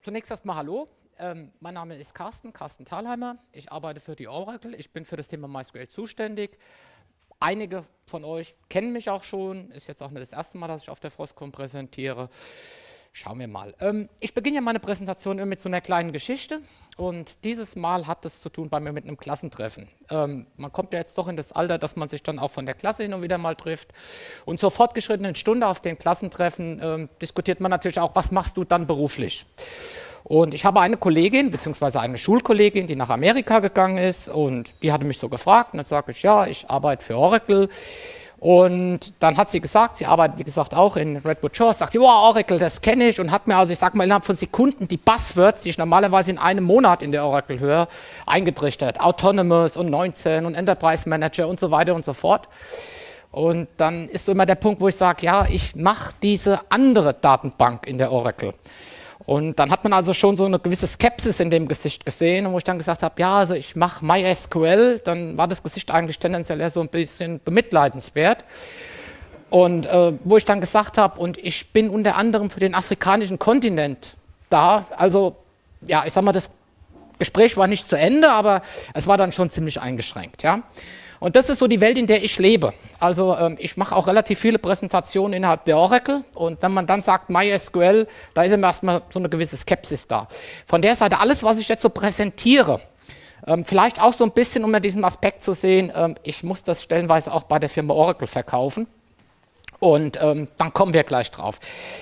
Zunächst erstmal hallo. Mein Name ist Carsten Thalheimer. Ich arbeite für die Oracle. Ich bin für das Thema MySQL zuständig. Einige von euch kennen mich auch schon. Ist jetzt auch nicht das erste Mal, dass ich auf der Frostcon präsentiere. Schauen wir mal. Ich beginne ja meine Präsentation mit so einer kleinen Geschichte. Und dieses Mal hat es zu tun bei mir mit einem Klassentreffen. Man kommt ja jetzt doch in das Alter, dass man sich dann auch von der Klasse hin und wieder mal trifft. Und zur fortgeschrittenen Stunde auf den Klassentreffen diskutiert man natürlich auch, was machst du dann beruflich? Und ich habe eine Kollegin, beziehungsweise eine Schulkollegin, die nach Amerika gegangen ist, und die hatte mich so gefragt, und dann sage ich, ja, ich arbeite für Oracle. Und dann hat sie gesagt, sie arbeitet, wie gesagt, auch in Redwood Shores, sagt sie, oh, Oracle, das kenne ich, und hat mir also, ich sage mal, innerhalb von Sekunden die Buzzwords, die ich normalerweise in einem Monat in der Oracle höre, eingetrichtert. Autonomous und 19 und Enterprise Manager und so weiter und so fort. Und dann ist so immer der Punkt, wo ich sage, ja, ich mache diese andere Datenbank in der Oracle. Und dann hat man also schon so eine gewisse Skepsis in dem Gesicht gesehen, und wo ich dann gesagt habe, ja, also ich mache MySQL, dann war das Gesicht eigentlich tendenziell eher so ein bisschen bemitleidenswert. Und wo ich dann gesagt habe, und ich bin unter anderem für den afrikanischen Kontinent da, also ja, ich sag mal, das Gespräch war nicht zu Ende, aber es war dann schon ziemlich eingeschränkt, ja. Und das ist so die Welt, in der ich lebe. Also ich mache auch relativ viele Präsentationen innerhalb der Oracle, und wenn man dann sagt MySQL, da ist immer erstmal so eine gewisse Skepsis da. Von der Seite, alles, was ich jetzt so präsentiere, vielleicht auch so ein bisschen, um in diesem Aspekt zu sehen, ich muss das stellenweise auch bei der Firma Oracle verkaufen, und dann kommen wir gleich drauf.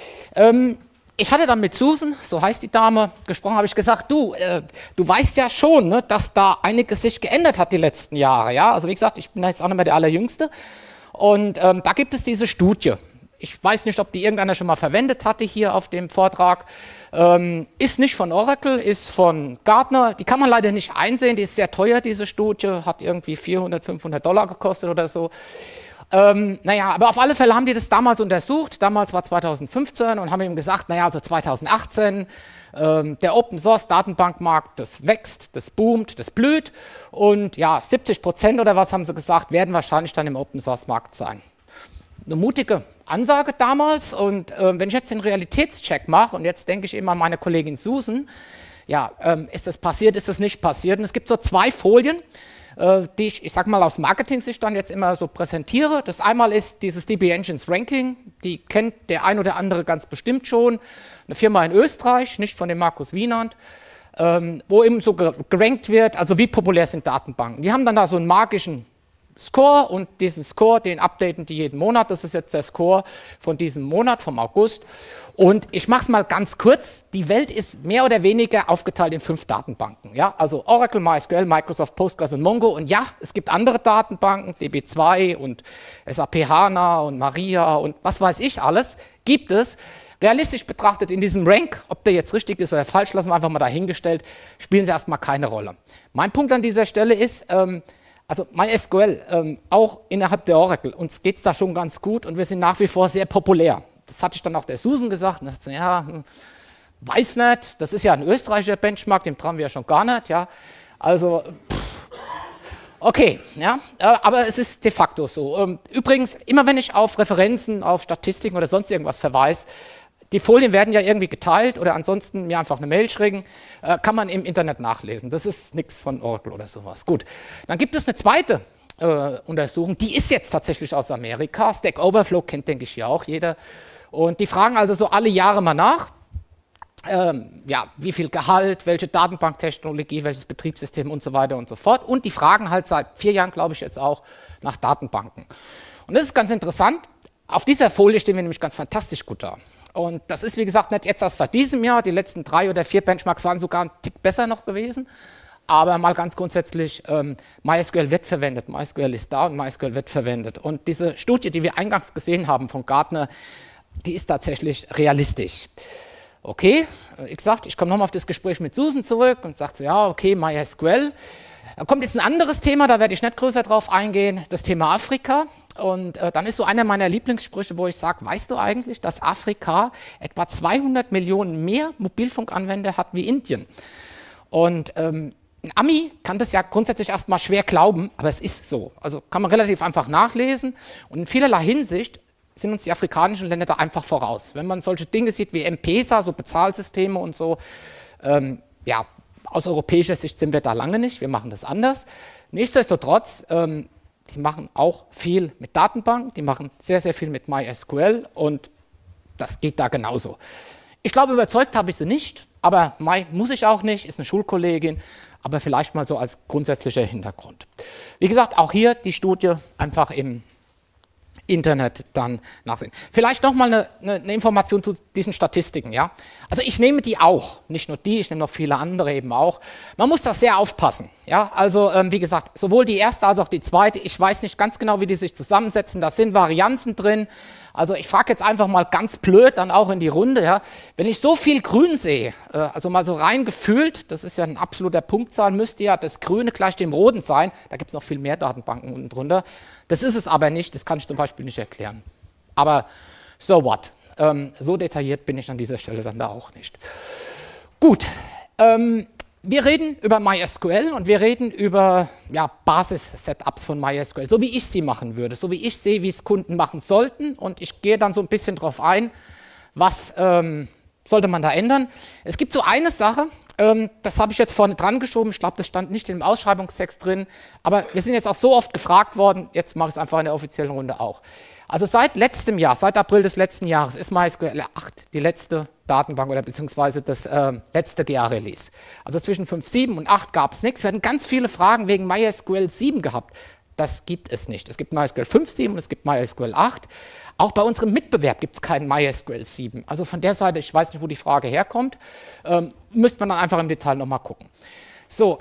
Ich hatte dann mit Susan, so heißt die Dame, gesprochen, habe ich gesagt, du weißt ja schon, ne, dass da einiges sich geändert hat die letzten Jahre. Ja? Also wie gesagt, ich bin jetzt auch nicht mehr der Allerjüngste. Und da gibt es diese Studie. Ich weiß nicht, ob die irgendeiner schon mal verwendet hatte hier auf dem Vortrag. Ist nicht von Oracle, ist von Gartner. Die kann man leider nicht einsehen, die ist sehr teuer, diese Studie, hat irgendwie $400–500 gekostet oder so. Naja, aber auf alle Fälle haben die das damals untersucht, damals war 2015, und haben ihm gesagt, naja, also 2018, der Open-Source-Datenbankmarkt, das wächst, das boomt, das blüht, und ja, 70% oder was haben sie gesagt, werden wahrscheinlich dann im Open-Source-Markt sein. Eine mutige Ansage damals, und wenn ich jetzt den Realitätscheck mache, und jetzt denke ich immer an meine Kollegin Susan, ja, ist das passiert, ist das nicht passiert, und es gibt so zwei Folien, die ich sag mal aus Marketing-Sicht dann jetzt immer so präsentiere. Das einmal ist dieses DB Engines Ranking, die kennt der ein oder andere ganz bestimmt schon, eine Firma in Österreich, nicht von dem Markus Wienand, wo eben so gerankt wird, also wie populär sind Datenbanken. Die haben dann da so einen magischen Score, und diesen Score, den updaten die jeden Monat. Das ist jetzt der Score von diesem Monat, vom August. Und ich mache es mal ganz kurz. Die Welt ist mehr oder weniger aufgeteilt in 5 Datenbanken. Ja? Also Oracle, MySQL, Microsoft Postgres und Mongo. Und ja, es gibt andere Datenbanken, DB2 und SAP HANA und Maria und was weiß ich alles, gibt es. Realistisch betrachtet in diesem Rank, ob der jetzt richtig ist oder falsch, lassen wir einfach mal dahingestellt, spielen sie erstmal keine Rolle. Mein Punkt an dieser Stelle ist, also MySQL, auch innerhalb der Oracle, uns geht es da schon ganz gut, und wir sind nach wie vor sehr populär. Das hatte ich dann auch der Susan gesagt, und dachte, ja, weiß nicht, das ist ja ein österreichischer Benchmark, dem trauen wir ja schon gar nicht, ja. Also, okay, ja, aber es ist de facto so. Übrigens, immer wenn ich auf Referenzen, auf Statistiken oder sonst irgendwas verweise, die Folien werden ja irgendwie geteilt oder ansonsten mir einfach eine Mail schicken, kann man im Internet nachlesen. Das ist nichts von Oracle oder sowas. Gut, dann gibt es eine zweite Untersuchung, die ist jetzt tatsächlich aus Amerika. Stack Overflow kennt, denke ich, ja auch jeder. Und die fragen also so alle Jahre mal nach, ja, wie viel Gehalt, welche Datenbanktechnologie, welches Betriebssystem und so weiter und so fort. Und die fragen halt seit 4 Jahren, glaube ich, jetzt auch nach Datenbanken. Und das ist ganz interessant. Auf dieser Folie stehen wir nämlich ganz fantastisch gut da. Und das ist, wie gesagt, nicht jetzt erst seit diesem Jahr. Die letzten 3 oder 4 Benchmarks waren sogar ein Tick besser noch gewesen. Aber mal ganz grundsätzlich, MySQL wird verwendet. MySQL ist da und MySQL wird verwendet. Und diese Studie, die wir eingangs gesehen haben von Gartner, die ist tatsächlich realistisch. Okay, wie gesagt, ich komme nochmal auf das Gespräch mit Susan zurück und sagte, ja, okay, MySQL. Da kommt jetzt ein anderes Thema, da werde ich nicht größer drauf eingehen, das Thema Afrika. Und dann ist so einer meiner Lieblingssprüche, wo ich sage, weißt du eigentlich, dass Afrika etwa 200 Millionen mehr Mobilfunkanwender hat wie Indien? Und ein Ami kann das ja grundsätzlich erstmal schwer glauben, aber es ist so. Also kann man relativ einfach nachlesen, und in vielerlei Hinsicht sind uns die afrikanischen Länder da einfach voraus. Wenn man solche Dinge sieht wie M-Pesa, so Bezahlsysteme und so, ja, aus europäischer Sicht sind wir da lange nicht, wir machen das anders. Nichtsdestotrotz, die machen auch viel mit Datenbanken, die machen sehr, sehr viel mit MySQL und das geht da genauso. Ich glaube, überzeugt habe ich sie nicht, aber muss ich auch nicht, ist eine Schulkollegin, aber vielleicht mal so als grundsätzlicher Hintergrund. Wie gesagt, auch hier die Studie einfach im Internet dann nachsehen. Vielleicht nochmal eine Information zu diesen Statistiken. Ja? Also ich nehme die auch, nicht nur die, ich nehme noch viele andere eben auch. Man muss da sehr aufpassen. Ja? Also wie gesagt, sowohl die erste als auch die zweite, ich weiß nicht ganz genau, wie die sich zusammensetzen, da sind Varianzen drin. Also ich frage jetzt einfach mal ganz blöd dann auch in die Runde, ja? Wenn ich so viel Grün sehe, also mal so rein gefühlt, das ist ja ein absoluter Punktzahl, müsste ja das Grüne gleich dem Roten sein, da gibt es noch viel mehr Datenbanken unten drunter, das ist es aber nicht, das kann ich zum Beispiel nicht erklären. Aber so what, so detailliert bin ich an dieser Stelle dann da auch nicht. Gut, wir reden über MySQL und wir reden über ja, Basis-Setups von MySQL, so wie ich sie machen würde, so wie ich sehe, wie es Kunden machen sollten. Und ich gehe dann so ein bisschen darauf ein, was sollte man da ändern. Es gibt so eine Sache, das habe ich jetzt vorne dran geschoben, ich glaube, das stand nicht im Ausschreibungstext drin, aber wir sind jetzt auch so oft gefragt worden, jetzt mache ich es einfach in der offiziellen Runde auch. Also seit letztem Jahr, seit April des letzten Jahres ist MySQL 8 die letzte Datenbank oder beziehungsweise das letzte GA-Release. Also zwischen 5.7 und 8 gab es nichts. Wir hatten ganz viele Fragen wegen MySQL 7 gehabt. Das gibt es nicht. Es gibt MySQL 5.7 und es gibt MySQL 8. Auch bei unserem Mitbewerb gibt es keinen MySQL 7. Also von der Seite, ich weiß nicht, wo die Frage herkommt, müsste man dann einfach im Detail nochmal gucken. So,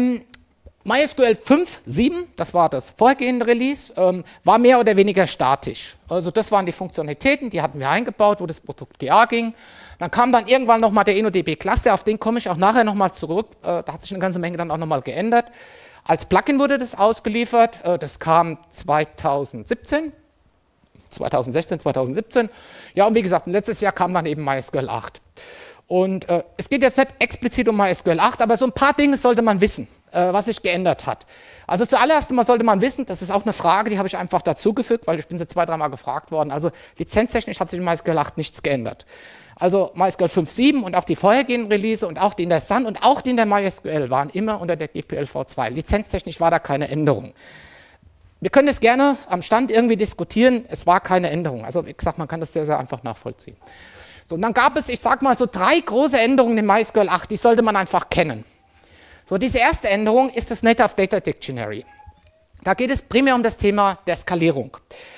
MySQL 5.7, das war das vorhergehende Release, war mehr oder weniger statisch. Also das waren die Funktionalitäten, die hatten wir eingebaut, wo das Produkt GA ging. Dann kam dann irgendwann nochmal der InnoDB-Cluster, auf den komme ich auch nachher nochmal zurück. Da hat sich eine ganze Menge dann auch nochmal geändert. Als Plugin wurde das ausgeliefert, das kam 2016, 2017. Ja, und wie gesagt, letztes Jahr kam dann eben MySQL 8. Und es geht jetzt nicht explizit um MySQL 8, aber so ein paar Dinge sollte man wissen, was sich geändert hat. Also zuallererst einmal sollte man wissen, das ist auch eine Frage, die habe ich einfach dazugefügt, weil ich bin so 2-3 Mal gefragt worden. Also lizenztechnisch hat sich in MySQL 8 nichts geändert. Also MySQL 5.7 und auch die vorhergehenden Release und auch die in der Sun und auch die in der MySQL waren immer unter der GPL v2. Lizenztechnisch war da keine Änderung. Wir können es gerne am Stand irgendwie diskutieren, es war keine Änderung. Also wie gesagt, man kann das sehr, sehr einfach nachvollziehen. So, und dann gab es, ich sage mal, so 3 große Änderungen in MySQL 8, die sollte man einfach kennen. So, diese erste Änderung ist das Native Data Dictionary. Da geht es primär um das Thema der Skalierung.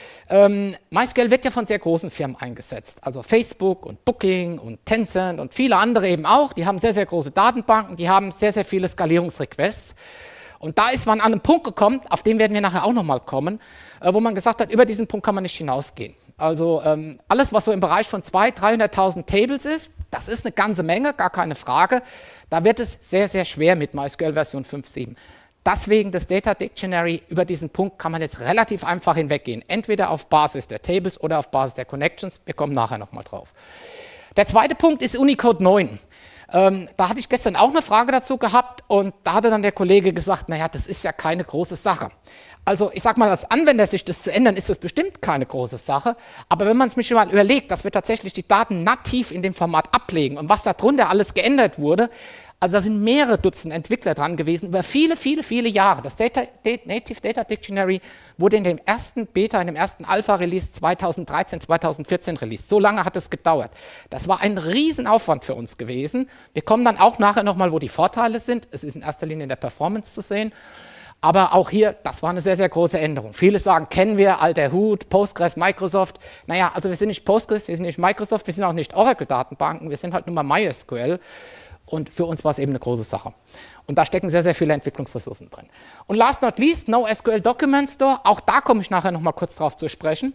MySQL wird ja von sehr großen Firmen eingesetzt, also Facebook und Booking und Tencent und viele andere eben auch. Die haben sehr, sehr große Datenbanken, die haben sehr, sehr viele Skalierungsrequests. Und da ist man an einen Punkt gekommen, auf den werden wir nachher auch nochmal kommen, wo man gesagt hat, über diesen Punkt kann man nicht hinausgehen. Also alles, was so im Bereich von 200.000, 300.000 Tables ist, das ist eine ganze Menge, gar keine Frage. Da wird es sehr, sehr schwer mit MySQL Version 5.7. Deswegen das Data Dictionary, über diesen Punkt kann man jetzt relativ einfach hinweggehen. Entweder auf Basis der Tables oder auf Basis der Connections. Wir kommen nachher nochmal drauf. Der zweite Punkt ist Unicode 9. Da hatte ich gestern auch eine Frage dazu gehabt und da hatte dann der Kollege gesagt, naja, das ist ja keine große Sache. Also ich sage mal, als Anwendersicht das zu ändern, ist das bestimmt keine große Sache, aber wenn man es mir schon mal überlegt, dass wir tatsächlich die Daten nativ in dem Format ablegen und was darunter alles geändert wurde, also da sind mehrere Dutzend Entwickler dran gewesen, über viele, viele, viele Jahre. Das Native Data Dictionary wurde in dem ersten Beta, in dem ersten Alpha-Release 2013, 2014 released. So lange hat es gedauert. Das war ein Riesenaufwand für uns gewesen. Wir kommen dann auch nachher nochmal, wo die Vorteile sind. Es ist in erster Linie in der Performance zu sehen. Aber auch hier, das war eine sehr, sehr große Änderung. Viele sagen, kennen wir, alter Hut, Postgres, Microsoft. Naja, also wir sind nicht Postgres, wir sind nicht Microsoft, wir sind auch nicht Oracle-Datenbanken, wir sind halt nur mal MySQL. Und für uns war es eben eine große Sache. Und da stecken sehr, sehr viele Entwicklungsressourcen drin. Und last not least, NoSQL Document Store. Auch da komme ich nachher nochmal kurz drauf zu sprechen.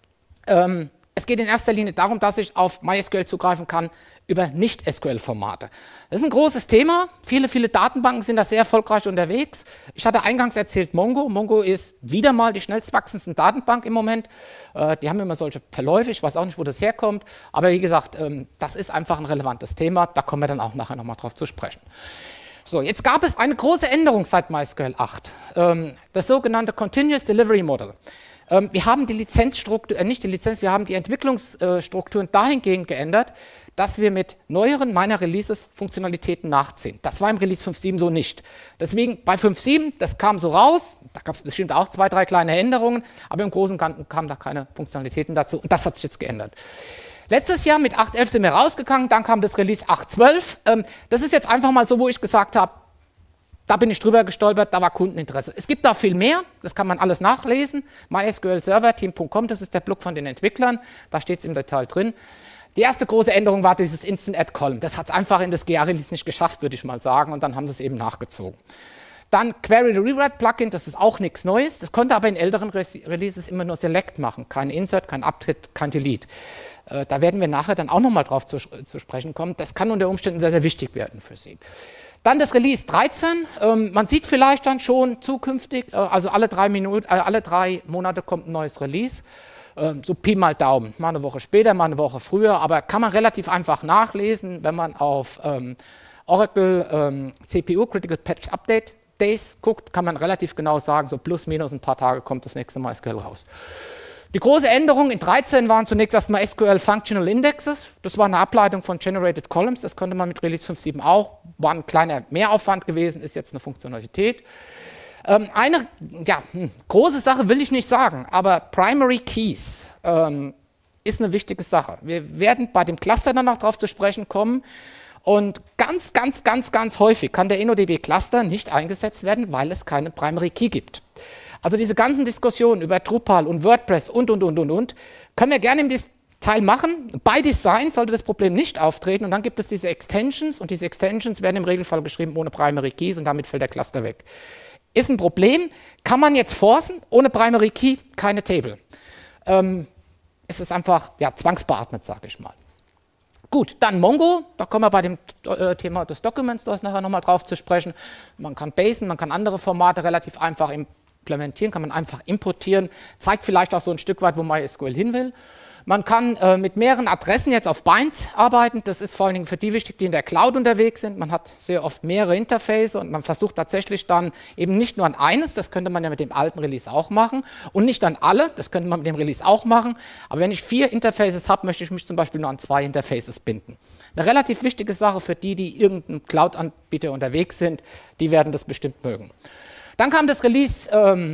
Es geht in erster Linie darum, dass ich auf MySQL zugreifen kann über Nicht-SQL-Formate. Das ist ein großes Thema. Viele, viele Datenbanken sind da sehr erfolgreich unterwegs. Ich hatte eingangs erzählt Mongo. Mongo ist wieder mal die schnellst wachsendste Datenbank im Moment. Die haben immer solche Verläufe. Ich weiß auch nicht, wo das herkommt. Aber wie gesagt, das ist einfach ein relevantes Thema. Da kommen wir dann auch nachher nochmal drauf zu sprechen. So, jetzt gab es eine große Änderung seit MySQL 8. Das sogenannte Continuous Delivery Model. Wir haben die Lizenzstruktur, nicht die Lizenz, wir haben die Entwicklungsstrukturen dahingehend geändert, dass wir mit neueren meiner Releases Funktionalitäten nachziehen. Das war im Release 5.7 so nicht. Deswegen bei 5.7, das kam so raus, da gab es bestimmt auch 2, 3 kleine Änderungen, aber im Großen und Ganzen kamen da keine Funktionalitäten dazu und das hat sich jetzt geändert. Letztes Jahr mit 8.11 sind wir rausgegangen, dann kam das Release 8.12. Das ist jetzt einfach mal so, wo ich gesagt habe, da bin ich drüber gestolpert, da war Kundeninteresse. Es gibt da viel mehr, das kann man alles nachlesen. MySQL-Server-Team.com, das ist der Blog von den Entwicklern, da steht es im Detail drin. Die erste große Änderung war dieses Instant Add Column. Das hat es einfach in das GA-Release nicht geschafft, würde ich mal sagen, und dann haben sie es eben nachgezogen. Dann Query the Rewrite Plugin, das ist auch nichts Neues. Das konnte aber in älteren Releases immer nur Select machen, kein Insert, kein Update, kein Delete. Da werden wir nachher dann auch nochmal drauf zu sprechen kommen. Das kann unter Umständen sehr, sehr wichtig werden für Sie. Dann das Release 13. Man sieht vielleicht dann schon zukünftig, also alle 3 Monate kommt ein neues Release. So Pi mal Daumen, mal eine Woche später, mal eine Woche früher, aber kann man relativ einfach nachlesen, wenn man auf Oracle CPU Critical Patch Update Days guckt, kann man relativ genau sagen, so plus minus ein paar Tage kommt das nächste Mal SQL raus. Die große Änderung in 13 waren zunächst erstmal SQL Functional Indexes. Das war eine Ableitung von Generated Columns, das konnte man mit Release 5.7 auch. War ein kleiner Mehraufwand gewesen, ist jetzt eine Funktionalität. Eine große Sache will ich nicht sagen, aber Primary Keys ist eine wichtige Sache. Wir werden bei dem Cluster dann noch darauf zu sprechen kommen. Und ganz häufig kann der InnoDB Cluster nicht eingesetzt werden, weil es keinen Primary Key gibt. Also diese ganzen Diskussionen über Drupal und WordPress und, können wir gerne im Detail machen. Bei Design sollte das Problem nicht auftreten und dann gibt es diese Extensions und diese Extensions werden im Regelfall geschrieben ohne Primary Keys und damit fällt der Cluster weg. Ist ein Problem, kann man jetzt forcen, ohne Primary Key keine Table. Es ist einfach zwangsbeatmet, sage ich mal. Gut, dann Mongo, da kommen wir bei dem Thema des Documents nachher nochmal drauf zu sprechen. Man kann basen, man kann andere Formate relativ einfach implementieren, kann man einfach importieren, zeigt vielleicht auch so ein Stück weit, wo MySQL hin will. Man kann mit mehreren Adressen jetzt auf Bind arbeiten, das ist vor allen Dingen für die wichtig, die in der Cloud unterwegs sind. Man hat sehr oft mehrere Interface und man versucht tatsächlich dann eben nicht nur an eines, das könnte man ja mit dem alten Release auch machen, und nicht an alle, das könnte man mit dem Release auch machen, aber wenn ich 4 Interfaces habe, möchte ich mich zum Beispiel nur an 2 Interfaces binden. Eine relativ wichtige Sache für die, die irgendeinen Cloud-Anbieter unterwegs sind, die werden das bestimmt mögen. Dann kam das Release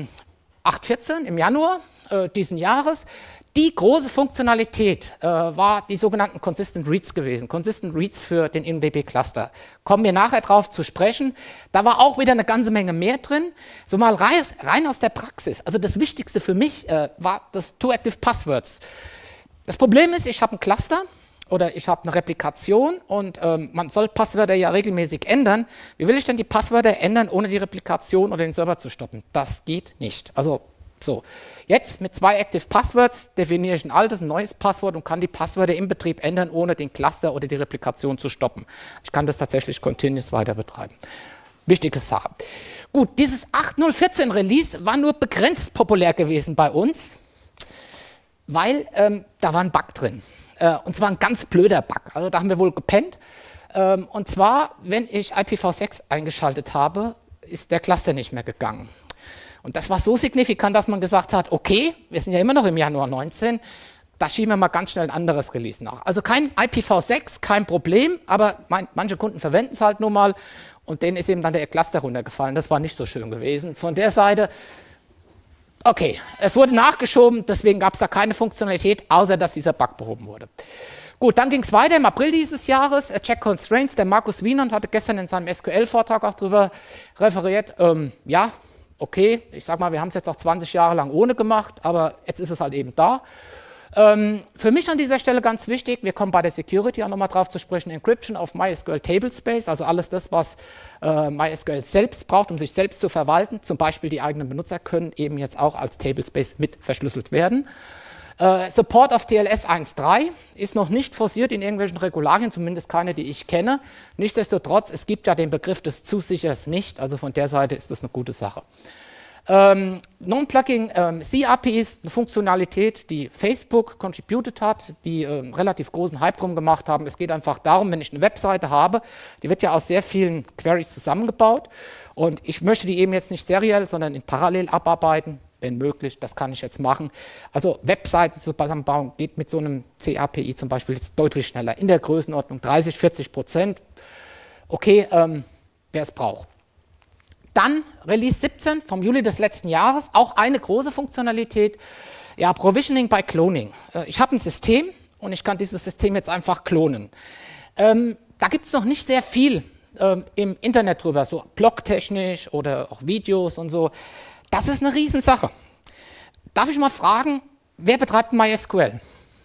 8.14 im Januar diesen Jahres. Die große Funktionalität war die sogenannten Consistent Reads gewesen. Consistent Reads für den InnoDB Cluster. Kommen wir nachher drauf zu sprechen. Da war auch wieder eine ganze Menge mehr drin. So mal rein aus der Praxis. Also das Wichtigste für mich war das Two-Active Passwords. Das Problem ist, ich habe ein Cluster oder ich habe eine Replikation und man soll Passwörter ja regelmäßig ändern. Wie will ich denn die Passwörter ändern, ohne die Replikation oder den Server zu stoppen? Das geht nicht. Also so, jetzt mit 2 Active Passwords definiere ich ein altes, ein neues Passwort und kann die Passwörter im Betrieb ändern, ohne den Cluster oder die Replikation zu stoppen. Ich kann das tatsächlich continuous weiter betreiben. Wichtige Sache. Gut, dieses 8.014 Release war nur begrenzt populär gewesen bei uns, weil da war ein Bug drin. Und zwar ein ganz blöder Bug. Also da haben wir wohl gepennt. Und zwar, wenn ich IPv6 eingeschaltet habe, ist der Cluster nicht mehr gegangen. Und das war so signifikant, dass man gesagt hat, okay, wir sind ja immer noch im Januar 19, da schieben wir mal ganz schnell ein anderes Release nach. Also kein IPv6, kein Problem, aber manche Kunden verwenden es halt nur mal und denen ist eben dann der Cluster runtergefallen. Das war nicht so schön gewesen. Von der Seite, okay, es wurde nachgeschoben, deswegen gab es da keine Funktionalität, außer dass dieser Bug behoben wurde. Gut, dann ging es weiter im April dieses Jahres. Check Constraints, der Markus Wienand hatte gestern in seinem SQL-Vortrag auch darüber referiert. Ja, okay, ich sag mal, wir haben es jetzt auch 20 Jahre lang ohne gemacht, aber jetzt ist es halt eben da. Für mich an dieser Stelle ganz wichtig, wir kommen bei der Security auch nochmal drauf zu sprechen, Encryption auf MySQL Tablespace, also alles das, was MySQL selbst braucht, um sich selbst zu verwalten, zum Beispiel die eigenen Benutzer können eben jetzt auch als Tablespace mit verschlüsselt werden. Support auf TLS 1.3 ist noch nicht forciert in irgendwelchen Regularien, zumindest keine, die ich kenne. Nichtsdestotrotz, es gibt ja den Begriff des Zusichers nicht, also von der Seite ist das eine gute Sache. Non-Plugging C-API ist eine Funktionalität, die Facebook contributed hat, die relativ großen Hype drum gemacht haben. Es geht einfach darum, wenn ich eine Webseite habe, die wird ja aus sehr vielen Queries zusammengebaut und ich möchte die eben jetzt nicht seriell, sondern in parallel abarbeiten. wenn möglich, das kann ich jetzt machen. Also Webseiten zusammenbauen geht mit so einem C-API zum Beispiel jetzt deutlich schneller, in der Größenordnung 30–40%. Okay, wer es braucht. Dann Release 17 vom Juli des letzten Jahres, auch eine große Funktionalität, ja, Provisioning by Cloning. Ich habe ein System und ich kann dieses System jetzt einfach klonen. Da gibt es noch nicht sehr viel im Internet drüber, so blogtechnisch oder auch Videos und so. Das ist eine Riesensache. Darf ich mal fragen, wer betreibt MySQL?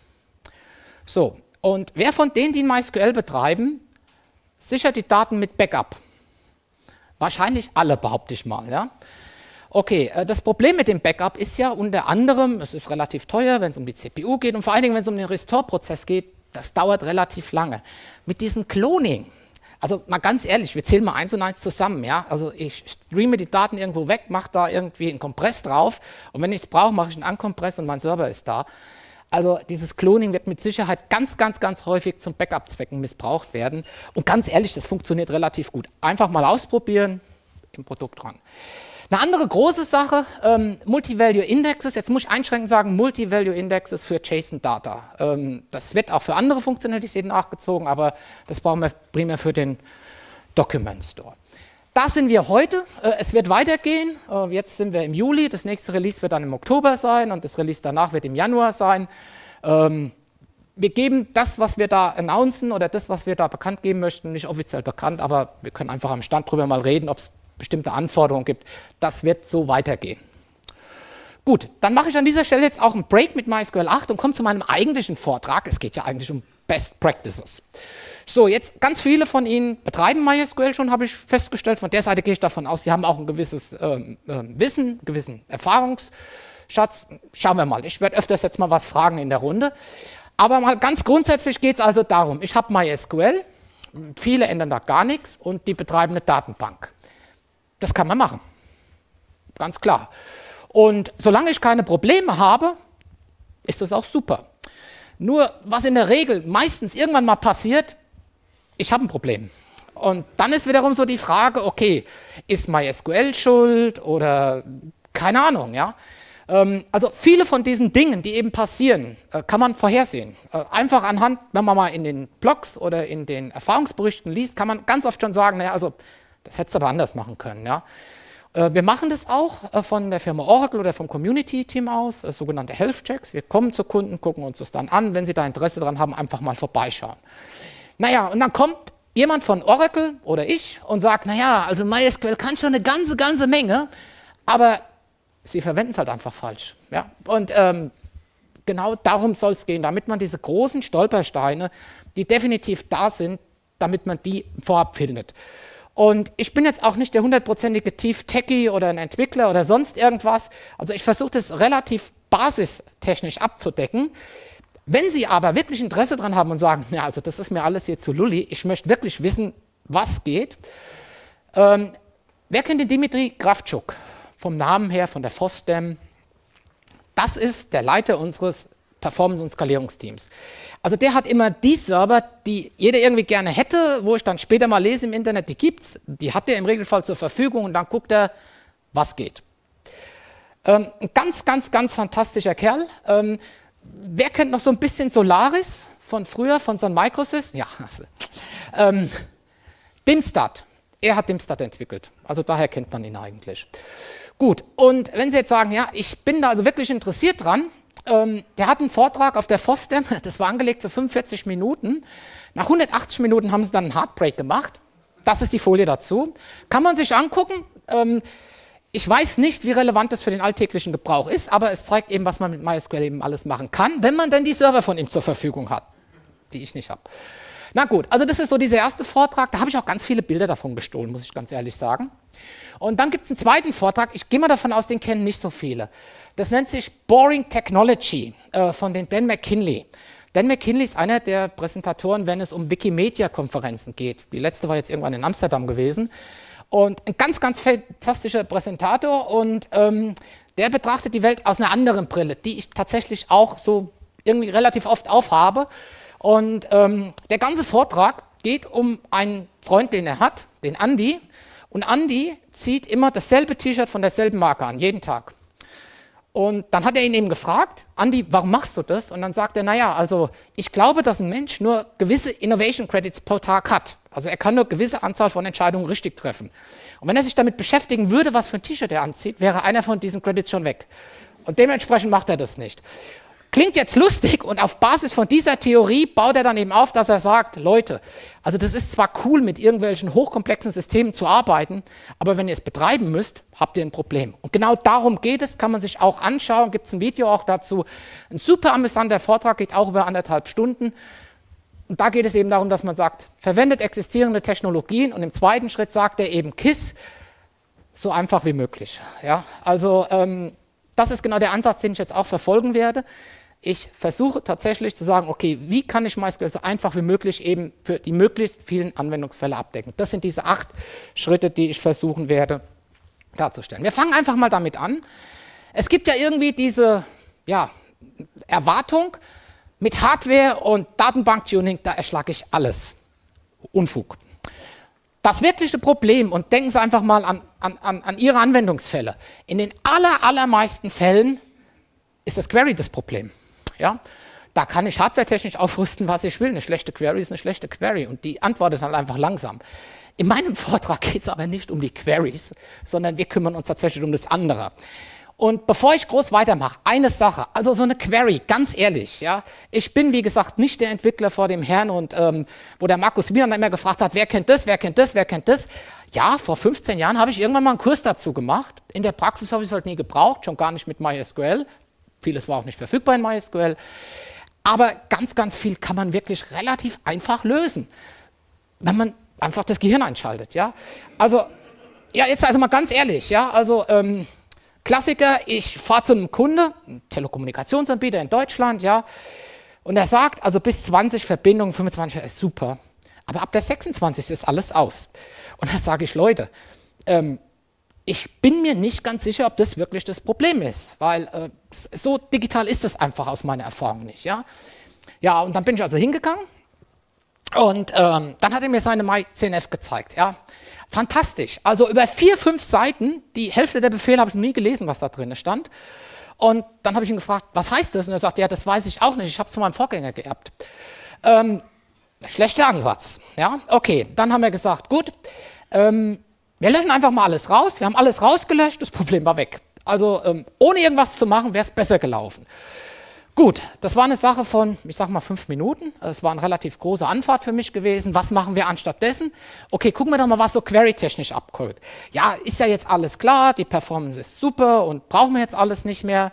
So, und wer von denen, die MySQL betreiben, sichert die Daten mit Backup? Wahrscheinlich alle, behaupte ich mal. Ja? Okay, das Problem mit dem Backup ist ja unter anderem, es ist relativ teuer, wenn es um die CPU geht und vor allen Dingen, wenn es um den Restore-Prozess geht, das dauert relativ lange. Mit diesem Cloning, also mal ganz ehrlich, wir zählen mal 1 und 1 zusammen. Ja? Also ich streame die Daten irgendwo weg, mache da irgendwie einen Kompress drauf und wenn ich es brauche, mache ich einen Unkompress und mein Server ist da. Also dieses Cloning wird mit Sicherheit ganz häufig zum Backup-Zwecken missbraucht werden. Und ganz ehrlich, das funktioniert relativ gut. Einfach mal ausprobieren, im Produkt dran. Eine andere große Sache, Multi-Value Indexes. Jetzt muss ich einschränkend sagen, Multi-Value Indexes für JSON-Data. Das wird auch für andere Funktionalitäten nachgezogen, aber das brauchen wir primär für den Document Store. Da sind wir heute, es wird weitergehen, jetzt sind wir im Juli, das nächste Release wird dann im Oktober sein und das Release danach wird im Januar sein. Wir geben das, was wir da announcen oder das, was wir da bekannt geben möchten, nicht offiziell bekannt, aber wir können einfach am Stand drüber mal reden, ob es bestimmte Anforderungen gibt. Das wird so weitergehen. Gut, dann mache ich an dieser Stelle jetzt auch einen Break mit MySQL 8 und komme zu meinem eigentlichen Vortrag. Es geht ja eigentlich um Best Practices. So, jetzt ganz viele von Ihnen betreiben MySQL schon, habe ich festgestellt. Von der Seite gehe ich davon aus, Sie haben auch ein gewisses Wissen, einen gewissen Erfahrungsschatz. Schauen wir mal, ich werde öfters jetzt mal was fragen in der Runde. Aber mal ganz grundsätzlich geht es also darum, ich habe MySQL, viele ändern da gar nichts und die betreiben eine Datenbank. Das kann man machen, ganz klar. Und solange ich keine Probleme habe, ist das auch super. Nur, was in der Regel meistens irgendwann mal passiert, ich habe ein Problem. Und dann ist wiederum so die Frage, okay, ist MySQL schuld oder keine Ahnung, ja? Also viele von diesen Dingen, die eben passieren, kann man vorhersehen. Einfach anhand, wenn man mal in den Blogs oder in den Erfahrungsberichten liest, kann man ganz oft schon sagen, naja, also das hättest du aber anders machen können, ja? Wir machen das auch von der Firma Oracle oder vom Community-Team aus, sogenannte Health-Checks. Wir kommen zu Kunden, gucken uns das dann an. Wenn sie da Interesse daran haben, einfach mal vorbeischauen. Naja, und dann kommt jemand von Oracle oder ich und sagt, naja, also MySQL kann schon eine ganze Menge, aber sie verwenden es halt einfach falsch. Ja? Und genau darum soll es gehen, damit man diese großen Stolpersteine, die definitiv da sind, damit man die vorab findet. Und ich bin jetzt auch nicht der hundertprozentige Tief-Techie oder ein Entwickler oder sonst irgendwas. Also ich versuche das relativ basistechnisch abzudecken. Wenn Sie aber wirklich Interesse daran haben und sagen, ja, also das ist mir alles hier zu lulli, ich möchte wirklich wissen, was geht. Wer kennt den Dimitri Kravchuk? Vom Namen her, von der FOSDEM. Das ist der Leiter unseres Performance- und Skalierungsteams. Also der hat immer die Server, die jeder irgendwie gerne hätte, wo ich dann später mal lese im Internet, die gibt's, die hat er im Regelfall zur Verfügung und dann guckt er, was geht. Ein ganz fantastischer Kerl. Wer kennt noch so ein bisschen Solaris von früher, von Sun Microsys? Ja, also, Dimstat. Er hat Dimstat entwickelt, also daher kennt man ihn eigentlich. Gut, und wenn Sie jetzt sagen, ja, ich bin da also wirklich interessiert dran, der hat einen Vortrag auf der FOSDEM, das war angelegt für 45 Minuten. Nach 180 Minuten haben sie dann einen Heartbreak gemacht. Das ist die Folie dazu. Kann man sich angucken. Ich weiß nicht, wie relevant das für den alltäglichen Gebrauch ist, aber es zeigt eben, was man mit MySQL eben alles machen kann, wenn man denn die Server von ihm zur Verfügung hat, die ich nicht habe. Na gut, also das ist so dieser erste Vortrag. Da habe ich auch ganz viele Bilder davon gestohlen, muss ich ganz ehrlich sagen. Und dann gibt es einen zweiten Vortrag, ich gehe mal davon aus, den kennen nicht so viele. Das nennt sich Boring Technology von den Dan McKinley. Dan McKinley ist einer der Präsentatoren, wenn es um Wikimedia-Konferenzen geht. Die letzte war jetzt irgendwann in Amsterdam gewesen. Und ein ganz fantastischer Präsentator und der betrachtet die Welt aus einer anderen Brille, die ich tatsächlich auch so irgendwie relativ oft aufhabe. Und der ganze Vortrag geht um einen Freund, den er hat, den Andi. Und Andi zieht immer dasselbe T-Shirt von derselben Marke an, jeden Tag. Und dann hat er ihn eben gefragt, Andi, warum machst du das? Und dann sagt er, naja, also ich glaube, dass ein Mensch nur gewisse Innovation Credits pro Tag hat. Also er kann nur eine gewisse Anzahl von Entscheidungen richtig treffen. Und wenn er sich damit beschäftigen würde, was für ein T-Shirt er anzieht, wäre einer von diesen Credits schon weg. Und dementsprechend macht er das nicht. Klingt jetzt lustig und auf Basis von dieser Theorie baut er dann eben auf, dass er sagt, Leute, also das ist zwar cool, mit irgendwelchen hochkomplexen Systemen zu arbeiten, aber wenn ihr es betreiben müsst, habt ihr ein Problem. Und genau darum geht es, kann man sich auch anschauen, gibt es ein Video auch dazu. Ein super amüsanter Vortrag, geht auch über 1,5 Stunden. Und da geht es eben darum, dass man sagt, verwendet existierende Technologien und im zweiten Schritt sagt er eben KISS, so einfach wie möglich. Ja, also das ist genau der Ansatz, den ich jetzt auch verfolgen werde. Ich versuche tatsächlich zu sagen, okay, wie kann ich MySQL so einfach wie möglich eben für die möglichst vielen Anwendungsfälle abdecken. Das sind diese 8 Schritte, die ich versuchen werde darzustellen. Wir fangen einfach mal damit an. Es gibt ja irgendwie diese Erwartung, mit Hardware und Datenbanktuning, da erschlage ich alles. Unfug. Das wirkliche Problem, und denken Sie einfach mal an Ihre Anwendungsfälle, in den allermeisten Fällen ist das Query das Problem. Ja? Da kann ich hardwaretechnisch aufrüsten, was ich will. Eine schlechte Query ist eine schlechte Query und die antwortet halt einfach langsam. In meinem Vortrag geht es aber nicht um die Queries, sondern wir kümmern uns tatsächlich um das andere. Und bevor ich groß weitermache, eine Sache, also so eine Query, ganz ehrlich, ja, ich bin wie gesagt nicht der Entwickler vor dem Herrn und wo der Markus Wiener immer gefragt hat, wer kennt das, wer kennt das, wer kennt das. Ja, vor 15 Jahren habe ich irgendwann mal einen Kurs dazu gemacht. In der Praxis habe ich es halt nie gebraucht, schon gar nicht mit MySQL. Vieles war auch nicht verfügbar in MySQL. Aber ganz viel kann man wirklich relativ einfach lösen, wenn man einfach das Gehirn einschaltet. Ja, also ja, jetzt also mal ganz ehrlich, ja, also Klassiker, ich fahre zu einem Kunde, ein Telekommunikationsanbieter in Deutschland, ja, und er sagt, also bis 20 Verbindungen, 25 ist super, aber ab der 26 ist alles aus. Und da sage ich, Leute, ich bin mir nicht ganz sicher, ob das wirklich das Problem ist, weil so digital ist das einfach aus meiner Erfahrung nicht. Ja, ja, und dann bin ich also hingegangen und dann hat er mir seine MyCNF gezeigt. Ja. Fantastisch, also über 4, 5 Seiten, die Hälfte der Befehle habe ich noch nie gelesen, was da drin stand. Und dann habe ich ihn gefragt, was heißt das? Und er sagt, ja, das weiß ich auch nicht, ich habe es von meinem Vorgänger geerbt. Schlechter Ansatz, ja, okay. Dann haben wir gesagt, gut, wir löschen einfach mal alles raus. Wir haben alles rausgelöscht, das Problem war weg. Also ohne irgendwas zu machen, wäre es besser gelaufen. Gut, das war eine Sache von, ich sag mal 5 Minuten. Es war eine relativ große Anfahrt für mich gewesen. Was machen wir anstattdessen? Okay, gucken wir doch mal, was so query-technisch abkommt. Ja, ist ja jetzt alles klar, die Performance ist super und brauchen wir jetzt alles nicht mehr.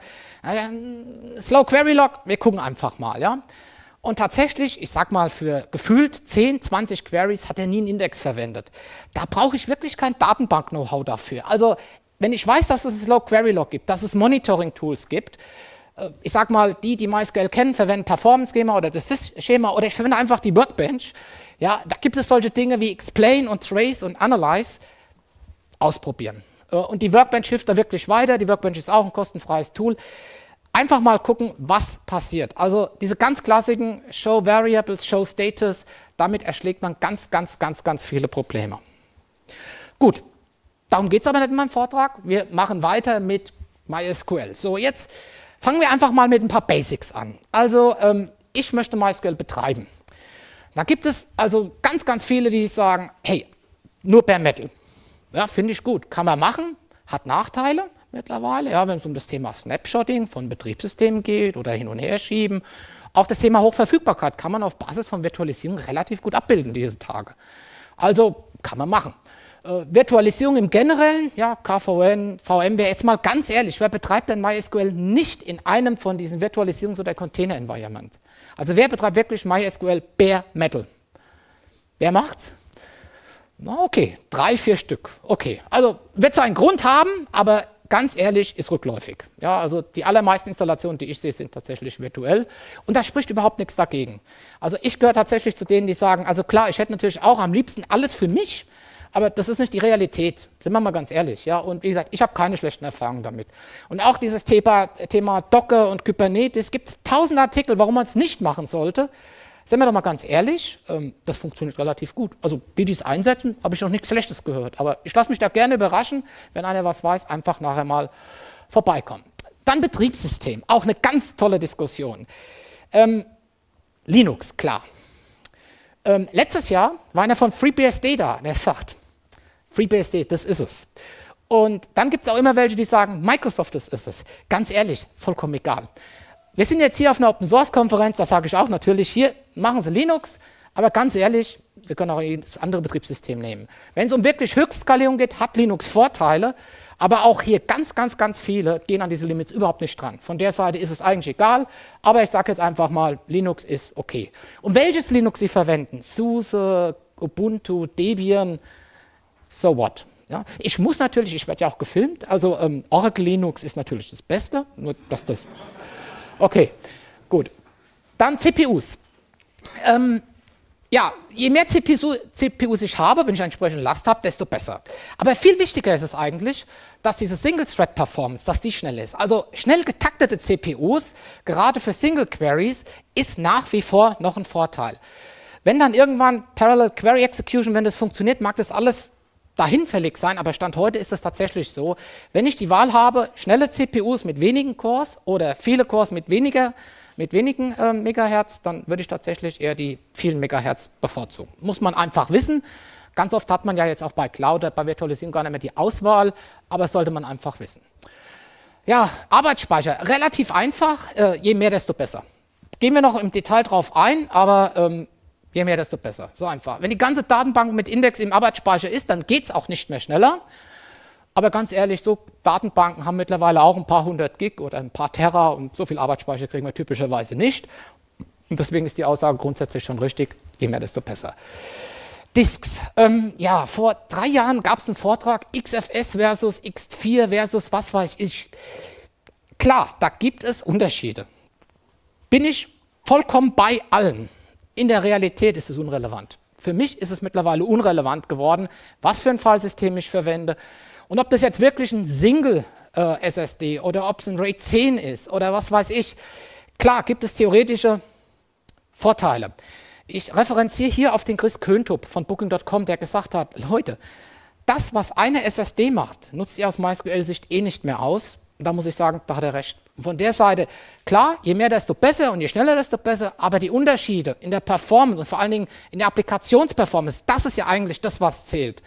Slow Query Log, wir gucken einfach mal. Ja? Und tatsächlich, ich sag mal, für gefühlt 10, 20 Queries hat er nie einen Index verwendet. Da brauche ich wirklich kein Datenbank-Know-how dafür. Also, wenn ich weiß, dass es ein Slow Query Log gibt, dass es Monitoring-Tools gibt, ich sag mal, die MySQL kennen, verwenden Performance-Schema oder das Schema oder ich verwende einfach die Workbench. Ja, da gibt es solche Dinge wie Explain und Trace und Analyze. Ausprobieren. Und die Workbench hilft da wirklich weiter. Die Workbench ist auch ein kostenfreies Tool. Einfach mal gucken, was passiert. Also diese ganz klassischen Show Variables, Show Status, damit erschlägt man ganz viele Probleme. Gut, darum geht es aber nicht in meinem Vortrag. Wir machen weiter mit MySQL. So, jetzt fangen wir einfach mal mit ein paar Basics an. Also, ich möchte MySQL betreiben. Da gibt es also ganz viele, die sagen, hey, nur Bare Metal. Ja, finde ich gut, kann man machen, hat Nachteile mittlerweile, ja, wenn es um das Thema Snapshotting von Betriebssystemen geht oder hin und her schieben. Auch das Thema Hochverfügbarkeit kann man auf Basis von Virtualisierung relativ gut abbilden diese Tage. Also, kann man machen. Virtualisierung im Generellen, ja, KVN, VMware, jetzt mal ganz ehrlich, wer betreibt denn MySQL nicht in einem von diesen Virtualisierungs- oder Container-Environments? Also wer betreibt wirklich MySQL Bare Metal? Wer macht's? Na okay, 3, 4 Stück. Okay, also wird seinen Grund haben, aber ganz ehrlich, ist rückläufig. Ja, also die allermeisten Installationen, die ich sehe, sind tatsächlich virtuell und da spricht überhaupt nichts dagegen. Also ich gehöre tatsächlich zu denen, die sagen, also klar, ich hätte natürlich auch am liebsten alles für mich, aber das ist nicht die Realität, sind wir mal ganz ehrlich. Ja? Und wie gesagt, ich habe keine schlechten Erfahrungen damit. Und auch dieses Thema Docker und Kubernetes, gibt es 1000 Artikel, warum man es nicht machen sollte. Sind wir doch mal ganz ehrlich, das funktioniert relativ gut. Also die es einsetzen, habe ich noch nichts Schlechtes gehört. Aber ich lasse mich da gerne überraschen, wenn einer was weiß, einfach nachher mal vorbeikommen. Dann Betriebssystem, auch eine ganz tolle Diskussion. Linux, klar. Letztes Jahr war einer von FreeBSD da, der sagt, FreeBSD, das ist es. Und dann gibt es auch immer welche, die sagen, Microsoft, das ist es. Ganz ehrlich, vollkommen egal. Wir sind jetzt hier auf einer Open-Source-Konferenz, da sage ich auch natürlich, hier machen Sie Linux, aber ganz ehrlich, wir können auch jedes andere Betriebssystem nehmen. Wenn es um wirklich Höchstskalierung geht, hat Linux Vorteile, aber auch hier ganz viele gehen an diese Limits überhaupt nicht dran. Von der Seite ist es eigentlich egal, aber ich sage jetzt einfach mal, Linux ist okay. Und welches Linux Sie verwenden, SUSE, Ubuntu, Debian, so what? Ja, ich muss natürlich, ich werde ja auch gefilmt, also Oracle Linux ist natürlich das Beste, nur dass das... Okay, gut. Dann CPUs. Ja, je mehr CPUs ich habe, wenn ich eine entsprechende Last habe, desto besser. Aber viel wichtiger ist es eigentlich, dass diese Single-Thread-Performance, dass die schnell ist. Also schnell getaktete CPUs, gerade für Single-Queries, ist nach wie vor noch ein Vorteil. Wenn dann irgendwann Parallel Query Execution, wenn das funktioniert, mag das alles dahinfällig sein, aber Stand heute ist es tatsächlich so, wenn ich die Wahl habe, schnelle CPUs mit wenigen Cores oder viele Cores mit wenigen Megahertz, dann würde ich tatsächlich eher die vielen Megahertz bevorzugen. Muss man einfach wissen. Ganz oft hat man ja jetzt auch bei Cloud, bei Virtualisierung gar nicht mehr die Auswahl, aber das sollte man einfach wissen. Ja, Arbeitsspeicher, relativ einfach, je mehr, desto besser. Gehen wir noch im Detail drauf ein, aber je mehr, desto besser. So einfach. Wenn die ganze Datenbank mit Index im Arbeitsspeicher ist, dann geht es auch nicht mehr schneller. Aber ganz ehrlich, so Datenbanken haben mittlerweile auch ein paar hundert Gig oder ein paar Terra und so viel Arbeitsspeicher kriegen wir typischerweise nicht. Und deswegen ist die Aussage grundsätzlich schon richtig, je mehr, desto besser. Disks. Ja, vor 3 Jahren gab es einen Vortrag, XFS versus X4 versus was weiß ich. Klar, da gibt es Unterschiede. Bin ich vollkommen bei allen. In der Realität ist es unrelevant. Für mich ist es mittlerweile unrelevant geworden, was für ein Filesystem ich verwende. Und ob das jetzt wirklich ein Single-SSD oder ob es ein RAID 10 ist oder was weiß ich. Klar gibt es theoretische Vorteile. Ich referenziere hier auf den Chris Köntop von Booking.com, der gesagt hat, Leute, das, was eine SSD macht, nutzt ihr aus MySQL-Sicht eh nicht mehr aus. Da muss ich sagen, da hat er recht. Von der Seite, klar, je mehr, desto besser und je schneller, desto besser, aber die Unterschiede in der Performance und vor allen Dingen in der Applikationsperformance, das ist ja eigentlich das, was zählt.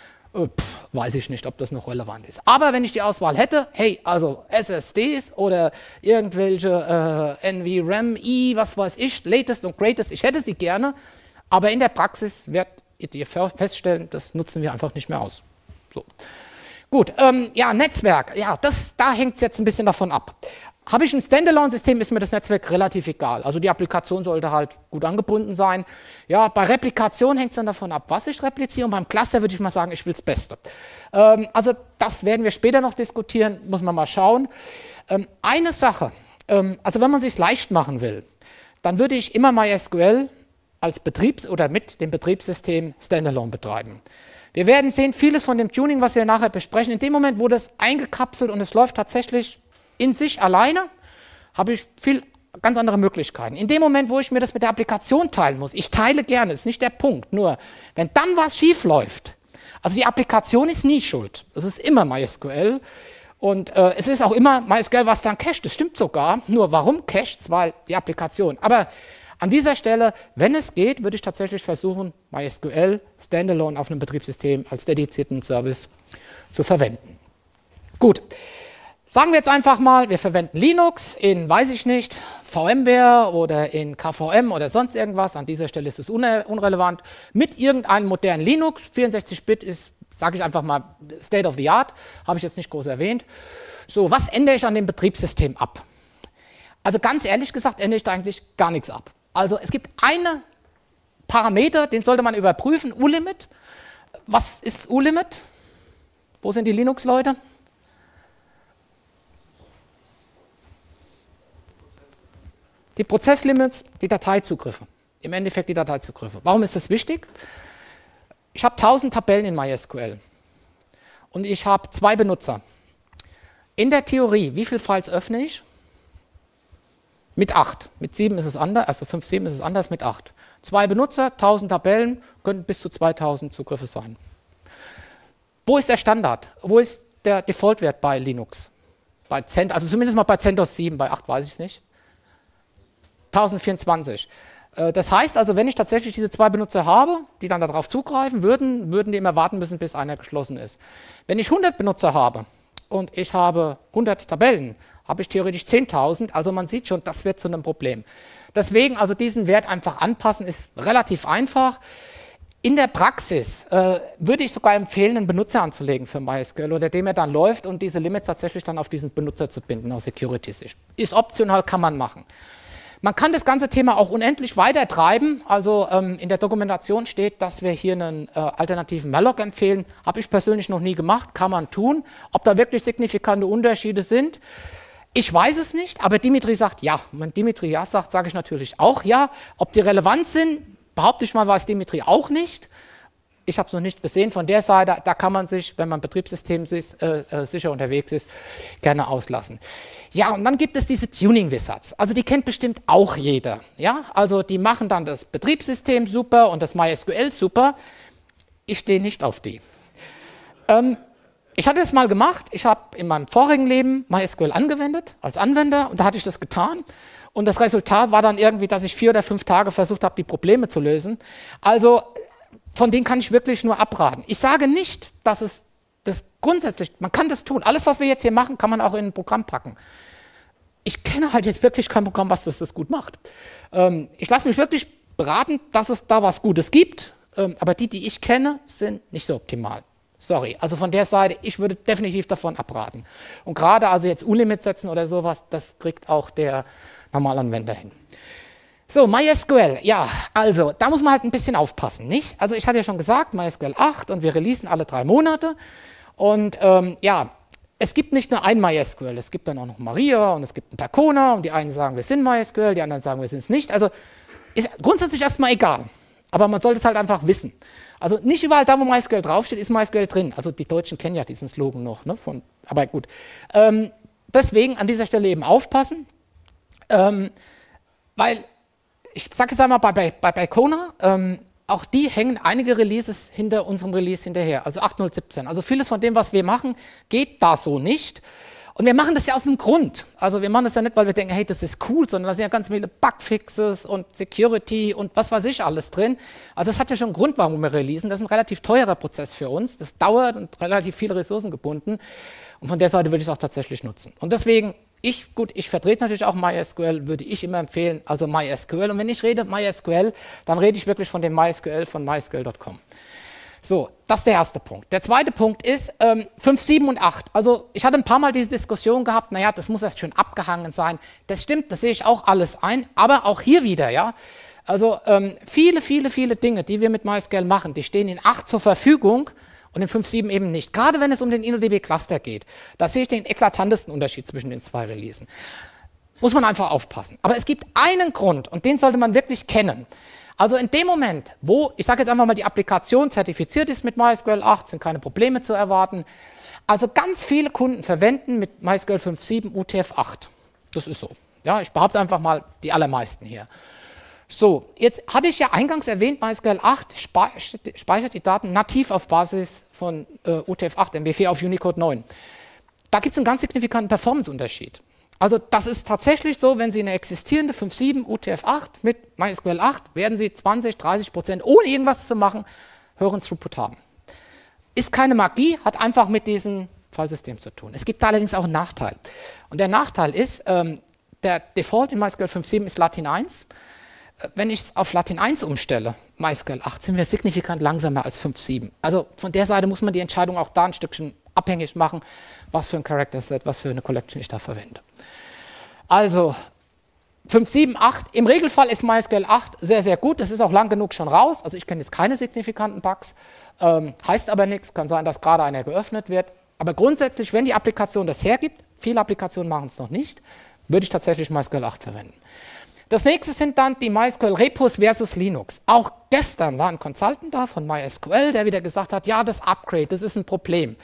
Weiß ich nicht, ob das noch relevant ist. Aber wenn ich die Auswahl hätte, hey, also SSDs oder irgendwelche NVRAM-I, was weiß ich, Latest und Greatest, ich hätte sie gerne, aber in der Praxis werdet ihr feststellen, das nutzen wir einfach nicht mehr aus. So. Gut, ja, Netzwerk, ja, da hängt es jetzt ein bisschen davon ab. Habe ich ein Standalone-System, ist mir das Netzwerk relativ egal. Also die Applikation sollte halt gut angebunden sein. Ja, bei Replikation hängt es dann davon ab, was ich repliziere. Und beim Cluster würde ich mal sagen, ich will das Beste. Also das werden wir später noch diskutieren, muss man mal schauen. Eine Sache, also wenn man es sich leicht machen will, dann würde ich immer MySQL als oder mit dem Betriebssystem Standalone betreiben. Wir werden sehen, vieles von dem Tuning, was wir nachher besprechen, in dem Moment, wo das eingekapselt und es läuft tatsächlich in sich alleine, habe ich ganz andere Möglichkeiten. In dem Moment, wo ich mir das mit der Applikation teilen muss, ich teile gerne, ist nicht der Punkt, nur wenn dann was schief läuft, also die Applikation ist nie schuld, es ist immer MySQL und es ist auch immer MySQL, was dann cached, das stimmt sogar, nur warum cached es, weil die Applikation, aber an dieser Stelle, wenn es geht, würde ich tatsächlich versuchen, MySQL Standalone auf einem Betriebssystem als dedizierten Service zu verwenden. Gut, sagen wir jetzt einfach mal, wir verwenden Linux in, weiß ich nicht, VMware oder in KVM oder sonst irgendwas. An dieser Stelle ist es unrelevant. Mit irgendeinem modernen Linux, 64-Bit ist, sage ich einfach mal, State of the Art, habe ich jetzt nicht groß erwähnt. So, was ändere ich an dem Betriebssystem ab? Also ganz ehrlich gesagt, ändere ich da eigentlich gar nichts ab. Also es gibt einen Parameter, den sollte man überprüfen, ulimit. Was ist ulimit? Wo sind die Linux-Leute? Die Prozesslimits, die Dateizugriffe. Im Endeffekt die Dateizugriffe. Warum ist das wichtig? Ich habe 1000 Tabellen in MySQL und ich habe 2 Benutzer. In der Theorie, wie viele Files öffne ich? Mit 8. Mit 7 ist es anders, also 5, 7 ist es anders mit 8. 2 Benutzer, 1000 Tabellen, können bis zu 2000 Zugriffe sein. Wo ist der Standard? Wo ist der Defaultwert bei Linux? bei CentOS, also zumindest mal bei CentOS 7, bei 8 weiß ich es nicht. 1024. Das heißt also, wenn ich tatsächlich diese 2 Benutzer habe, die dann darauf zugreifen würden die immer warten müssen, bis einer geschlossen ist. Wenn ich 100 Benutzer habe und ich habe 100 Tabellen, habe ich theoretisch 10.000, also man sieht schon, das wird zu einem Problem. Deswegen also diesen Wert einfach anpassen, ist relativ einfach. In der Praxis würde ich sogar empfehlen, einen Benutzer anzulegen für MySQL, unter dem er dann läuft und diese Limits tatsächlich dann auf diesen Benutzer zu binden aus Security-Sicht. Ist optional, kann man machen. Man kann das ganze Thema auch unendlich weiter treiben. Also in der Dokumentation steht, dass wir hier einen alternativen Malloc empfehlen. Habe ich persönlich noch nie gemacht, kann man tun. Ob da wirklich signifikante Unterschiede sind, ich weiß es nicht, aber Dimitri sagt ja. Wenn Dimitri ja sagt, sage ich natürlich auch ja. Ob die relevant sind, behaupte ich mal, weiß Dimitri auch nicht. Ich habe es noch nicht gesehen. Von der Seite, da kann man sich, wenn man Betriebssystem sicher unterwegs ist, gerne auslassen. Ja, und dann gibt es diese Tuning-Wizards. Also die kennt bestimmt auch jeder. Ja? Also die machen dann das Betriebssystem super und das MySQL super. Ich stehe nicht auf die. Ich hatte das mal gemacht. Ich habe in meinem vorigen Leben MySQL angewendet, als Anwender, und da hatte ich das getan. Und das Resultat war dann irgendwie, dass ich 4 oder 5 Tage versucht habe, die Probleme zu lösen. Also von denen kann ich wirklich nur abraten. Ich sage nicht, dass es das grundsätzlich, man kann das tun. Alles, was wir jetzt hier machen, kann man auch in ein Programm packen. Ich kenne halt jetzt wirklich kein Programm, was das gut macht. Ich lasse mich wirklich beraten, dass es da was Gutes gibt, aber die ich kenne, sind nicht so optimal. Sorry, also von der Seite, ich würde definitiv davon abraten. Und gerade also jetzt U-Limit setzen oder sowas, das kriegt auch der Normalanwender hin. So, MySQL, ja, also da muss man halt ein bisschen aufpassen, nicht? Also ich hatte ja schon gesagt, MySQL 8 und wir releasen alle 3 Monate. Und ja, es gibt nicht nur ein MySQL, es gibt dann auch noch Maria und es gibt ein Percona und die einen sagen, wir sind MySQL, die anderen sagen, wir sind es nicht. Also ist grundsätzlich erstmal egal, aber man sollte es halt einfach wissen. Also nicht überall da, wo MySQL draufsteht, ist MySQL drin. Also die Deutschen kennen ja diesen Slogan noch, ne? Aber gut. Deswegen an dieser Stelle eben aufpassen, weil ich sage jetzt einmal bei Percona, auch die hängen einige Releases hinter unserem Release hinterher, also 8.0.17. Also vieles von dem, was wir machen, geht da so nicht. Und wir machen das ja aus einem Grund. Also wir machen das ja nicht, weil wir denken, hey, das ist cool, sondern da sind ja ganz viele Bugfixes und Security und was weiß ich alles drin. Also das hat ja schon einen Grund, warum wir releasen. Das ist ein relativ teurer Prozess für uns. Das dauert und relativ viele Ressourcen gebunden. Und von der Seite würde ich es auch tatsächlich nutzen. Und deswegen, ich vertrete natürlich auch MySQL, würde ich immer empfehlen, also MySQL. Und wenn ich rede MySQL, dann rede ich wirklich von dem MySQL von mysql.com. So, das ist der erste Punkt. Der zweite Punkt ist 5, 7 und 8. Also ich hatte ein paar Mal diese Diskussion gehabt, naja, das muss erst schön abgehangen sein. Das stimmt, das sehe ich auch alles ein, aber auch hier wieder, ja. Also viele Dinge, die wir mit MySQL machen, die stehen in 8 zur Verfügung und in 5.7 eben nicht. Gerade wenn es um den InnoDB-Cluster geht, da sehe ich den eklatantesten Unterschied zwischen den 2 Releasen. Muss man einfach aufpassen. Aber es gibt einen Grund und den sollte man wirklich kennen. Also in dem Moment, wo, ich sage jetzt einfach mal, die Applikation zertifiziert ist mit MySQL 8, sind keine Probleme zu erwarten. Also ganz viele Kunden verwenden mit MySQL 5.7 UTF-8. Das ist so. Ja, ich behaupte einfach mal, die allermeisten hier. So, jetzt hatte ich ja eingangs erwähnt, MySQL 8 speichert die Daten nativ auf Basis von UTF-8 MB4 auf Unicode 9. Da gibt es einen ganz signifikanten Performance-Unterschied. Also das ist tatsächlich so, wenn Sie eine existierende 5.7 UTF-8 mit MySQL 8, werden Sie 20-30%, ohne irgendwas zu machen, höheren Throughput haben. Ist keine Magie, hat einfach mit diesem Fallsystem zu tun. Es gibt da allerdings auch einen Nachteil. Und der Nachteil ist, der Default in MySQL 5.7 ist Latin 1. Wenn ich es auf Latin 1 umstelle, MySQL 8, sind wir signifikant langsamer als 5.7. Also von der Seite muss man die Entscheidung auch da ein Stückchen abhängig machen, was für ein Character Set, was für eine Collection ich da verwende. Also 5.7, 8, im Regelfall ist MySQL 8 sehr, sehr gut. Das ist auch lang genug schon raus. Also ich kenne jetzt keine signifikanten Bugs. Heißt aber nichts, kann sein, dass gerade einer geöffnet wird. Aber grundsätzlich, wenn die Applikation das hergibt, viele Applikationen machen es noch nicht, würde ich tatsächlich MySQL 8 verwenden. Das nächste sind dann die MySQL Repos versus Linux. Auch gestern war ein Consultant da von MySQL, der wieder gesagt hat, ja, das Upgrade, das ist ein Problem.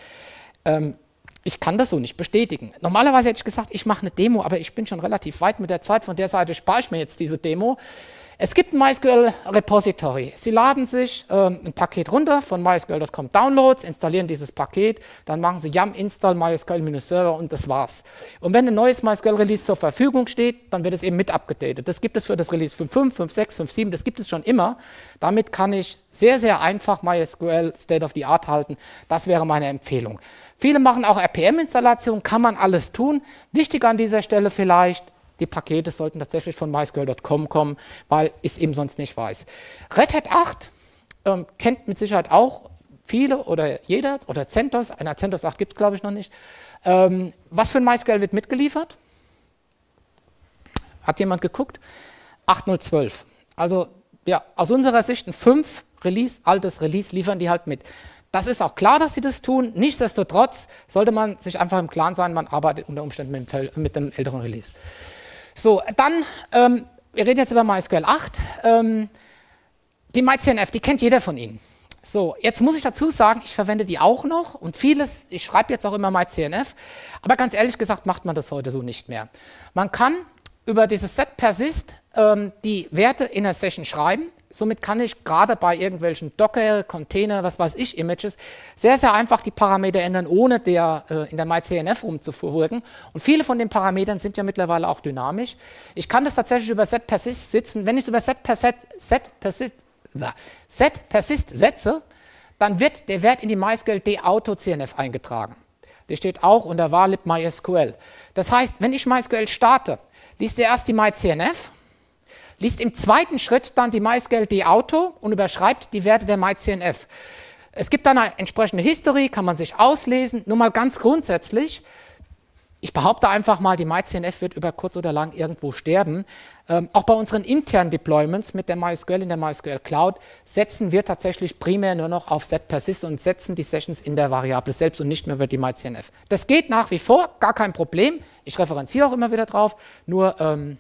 Ich kann das so nicht bestätigen. Normalerweise hätte ich gesagt, ich mache eine Demo, aber ich bin schon relativ weit mit der Zeit. Von der Seite spare ich mir jetzt diese Demo. Es gibt ein MySQL-Repository. Sie laden sich ein Paket runter von mysql.com Downloads, installieren dieses Paket, dann machen Sie yum install mysql-server und das war's. Und wenn ein neues MySQL-Release zur Verfügung steht, dann wird es eben mit abgedatet. Das gibt es für das Release 5.5, 5.6, 5.7, das gibt es schon immer. Damit kann ich sehr, sehr einfach MySQL State of the Art halten. Das wäre meine Empfehlung. Viele machen auch RPM-Installationen, kann man alles tun. Wichtig an dieser Stelle vielleicht, die Pakete sollten tatsächlich von mysql.com kommen, weil ich es eben sonst nicht weiß. Red Hat 8 kennt mit Sicherheit auch viele oder jeder, oder CentOS, einer CentOS 8 gibt es glaube ich noch nicht. Was für ein MySQL wird mitgeliefert? Hat jemand geguckt? 8.0.12. Also ja, aus unserer Sicht ein 5 Release, altes Release liefern die halt mit. Das ist auch klar, dass sie das tun. Nichtsdestotrotz sollte man sich einfach im Klaren sein, man arbeitet unter Umständen mit dem älteren Release. So, dann, wir reden jetzt über MySQL 8. Die MyCNF, die kennt jeder von Ihnen. So, jetzt muss ich dazu sagen, ich verwende die auch noch und vieles, ich schreibe jetzt auch immer MyCNF, aber ganz ehrlich gesagt macht man das heute so nicht mehr. Man kann über dieses set persist die Werte in der Session schreiben. Somit kann ich gerade bei irgendwelchen Docker, Container, was weiß ich, Images, sehr, sehr einfach die Parameter ändern, ohne in der MyCNF rumzuwirken. Und viele von den Parametern sind ja mittlerweile auch dynamisch. Ich kann das tatsächlich über set persist sitzen. Wenn ich es über set persist setze, dann wird der Wert in die MySQL d-auto-CNF eingetragen. Der steht auch unter var lib mysql. Das heißt, wenn ich MySQL starte, liest er erst die MyCNF, liest im zweiten Schritt dann die MySQL d-auto und überschreibt die Werte der MyCNF. Es gibt dann eine entsprechende History, kann man sich auslesen. Nur mal ganz grundsätzlich, ich behaupte einfach mal, die MyCNF wird über kurz oder lang irgendwo sterben. Auch bei unseren internen Deployments mit der MySQL in der MySQL Cloud setzen wir tatsächlich primär nur noch auf set persist und setzen die Sessions in der Variable selbst und nicht mehr über die MyCNF. Das geht nach wie vor, gar kein Problem. Ich referenziere auch immer wieder drauf, nur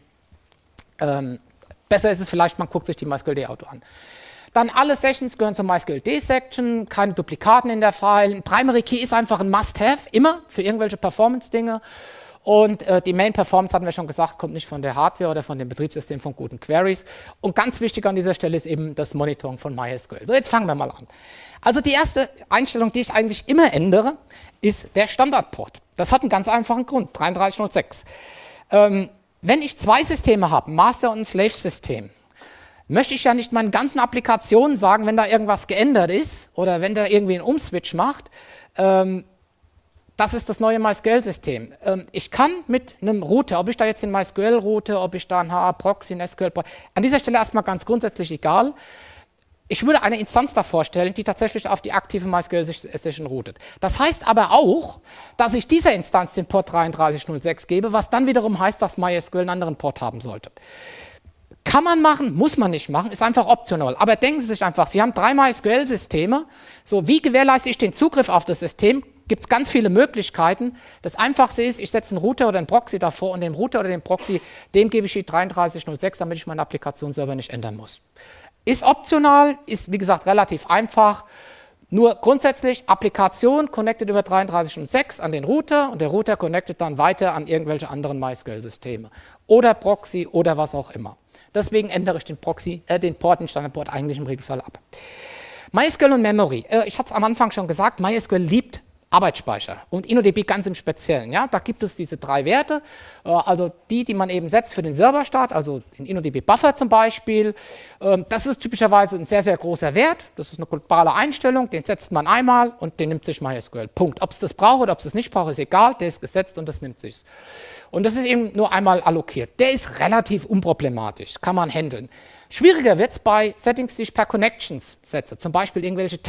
besser ist es vielleicht, man guckt sich die MySQL d-auto an. Dann alle Sessions gehören zur MySQL d-Section, keine Duplikaten in der File. Ein Primary Key ist einfach ein Must-Have, immer für irgendwelche Performance-Dinge. Und die Main-Performance, hatten wir schon gesagt, kommt nicht von der Hardware oder von dem Betriebssystem von guten Queries. Und ganz wichtig an dieser Stelle ist eben das Monitoring von MySQL. So, jetzt fangen wir mal an. Also die erste Einstellung, die ich eigentlich immer ändere, ist der Standardport. Das hat einen ganz einfachen Grund, 3306. Wenn ich zwei Systeme habe, Master- und ein Slave-System, möchte ich ja nicht meinen ganzen Applikationen sagen, wenn da irgendwas geändert ist oder wenn der irgendwie einen Umswitch macht, das ist das neue MySQL-System. Ich kann mit einem Router, ob ich da jetzt den MySQL route, ob ich da ein HA-Proxy, ein SQL, an dieser Stelle erstmal ganz grundsätzlich egal. Ich würde eine Instanz da vorstellen, die tatsächlich auf die aktive MySQL-Session routet. Das heißt aber auch, dass ich dieser Instanz den Port 3306 gebe, was dann wiederum heißt, dass MySQL einen anderen Port haben sollte. Kann man machen, muss man nicht machen, ist einfach optional. Aber denken Sie sich einfach, Sie haben 3 MySQL-Systeme. So, wie gewährleiste ich den Zugriff auf das System? Gibt es ganz viele Möglichkeiten. Das Einfachste ist, ich setze einen Router oder einen Proxy davor und dem Router oder dem Proxy, dem gebe ich die 3306, damit ich meinen Applikationsserver nicht ändern muss. Ist optional, ist wie gesagt relativ einfach, nur grundsätzlich Applikation connected über 3306 an den Router und der Router connectet dann weiter an irgendwelche anderen MySQL-Systeme oder Proxy oder was auch immer. Deswegen ändere ich den Port, den Standardport eigentlich im Regelfall ab. MySQL und Memory. Ich hatte es am Anfang schon gesagt, MySQL liebt Arbeitsspeicher und InnoDB ganz im Speziellen. Ja? Da gibt es diese 3 Werte, also die man eben setzt für den Serverstart, also den InnoDB Buffer zum Beispiel. Das ist typischerweise ein sehr, sehr großer Wert. Das ist eine globale Einstellung, den setzt man einmal und den nimmt sich MySQL. Punkt. Ob es das braucht oder ob es das nicht braucht, ist egal, der ist gesetzt und das nimmt sich. Und das ist eben nur einmal allokiert. Der ist relativ unproblematisch, kann man handeln. Schwieriger wird es bei Settings, die ich per Connections setze, zum Beispiel irgendwelche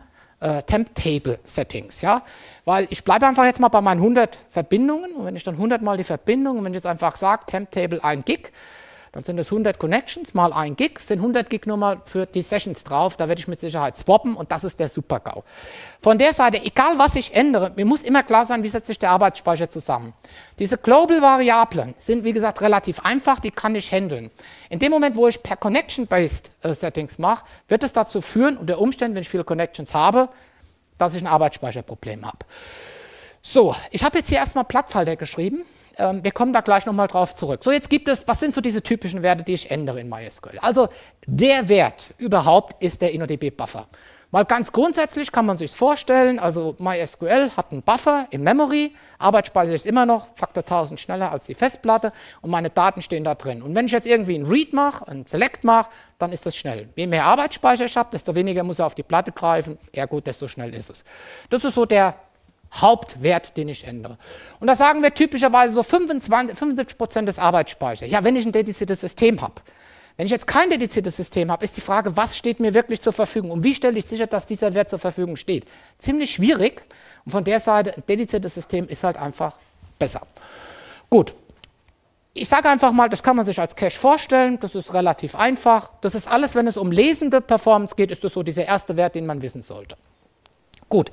Temp-Table-Settings, ja? Weil ich bleibe einfach jetzt mal bei meinen 100 Verbindungen und wenn ich dann 100 mal die Verbindung und wenn ich jetzt einfach sage, Temp-Table 1 Gig, dann sind das 100 Connections mal 1 Gig, sind 100 Gig nur mal für die Sessions drauf, da werde ich mit Sicherheit swappen und das ist der Super-GAU. Von der Seite, egal was ich ändere, mir muss immer klar sein, wie setzt sich der Arbeitsspeicher zusammen. Diese Global-Variablen sind, wie gesagt, relativ einfach, die kann ich handeln. In dem Moment, wo ich per Connection-Based Settings mache, wird es dazu führen, unter Umständen, wenn ich viele Connections habe, dass ich ein Arbeitsspeicherproblem habe. So, ich habe jetzt hier erstmal Platzhalter geschrieben. Wir kommen da gleich nochmal drauf zurück. So, jetzt gibt es, was sind so diese typischen Werte, die ich ändere in MySQL? Also der Wert überhaupt ist der InnoDB-Buffer. Mal ganz grundsätzlich kann man sich vorstellen, also MySQL hat einen Buffer in Memory, Arbeitsspeicher ist immer noch Faktor 1000 schneller als die Festplatte und meine Daten stehen da drin. Und wenn ich jetzt irgendwie einen Read mache, einen Select mache, dann ist das schnell. Je mehr Arbeitsspeicher ich habe, desto weniger muss er auf die Platte greifen, gut, desto schnell ist es. Das ist so der Hauptwert, den ich ändere. Und da sagen wir typischerweise so 75% des Arbeitsspeichers. Ja, wenn ich ein dediziertes System habe. Wenn ich jetzt kein dediziertes System habe, ist die Frage, was steht mir wirklich zur Verfügung und wie stelle ich sicher, dass dieser Wert zur Verfügung steht. Ziemlich schwierig und von der Seite, ein dediziertes System ist halt einfach besser. Gut, ich sage einfach mal, das kann man sich als Cache vorstellen, das ist relativ einfach. Das ist alles, wenn es um lesende Performance geht, ist das so dieser erste Wert, den man wissen sollte. Gut.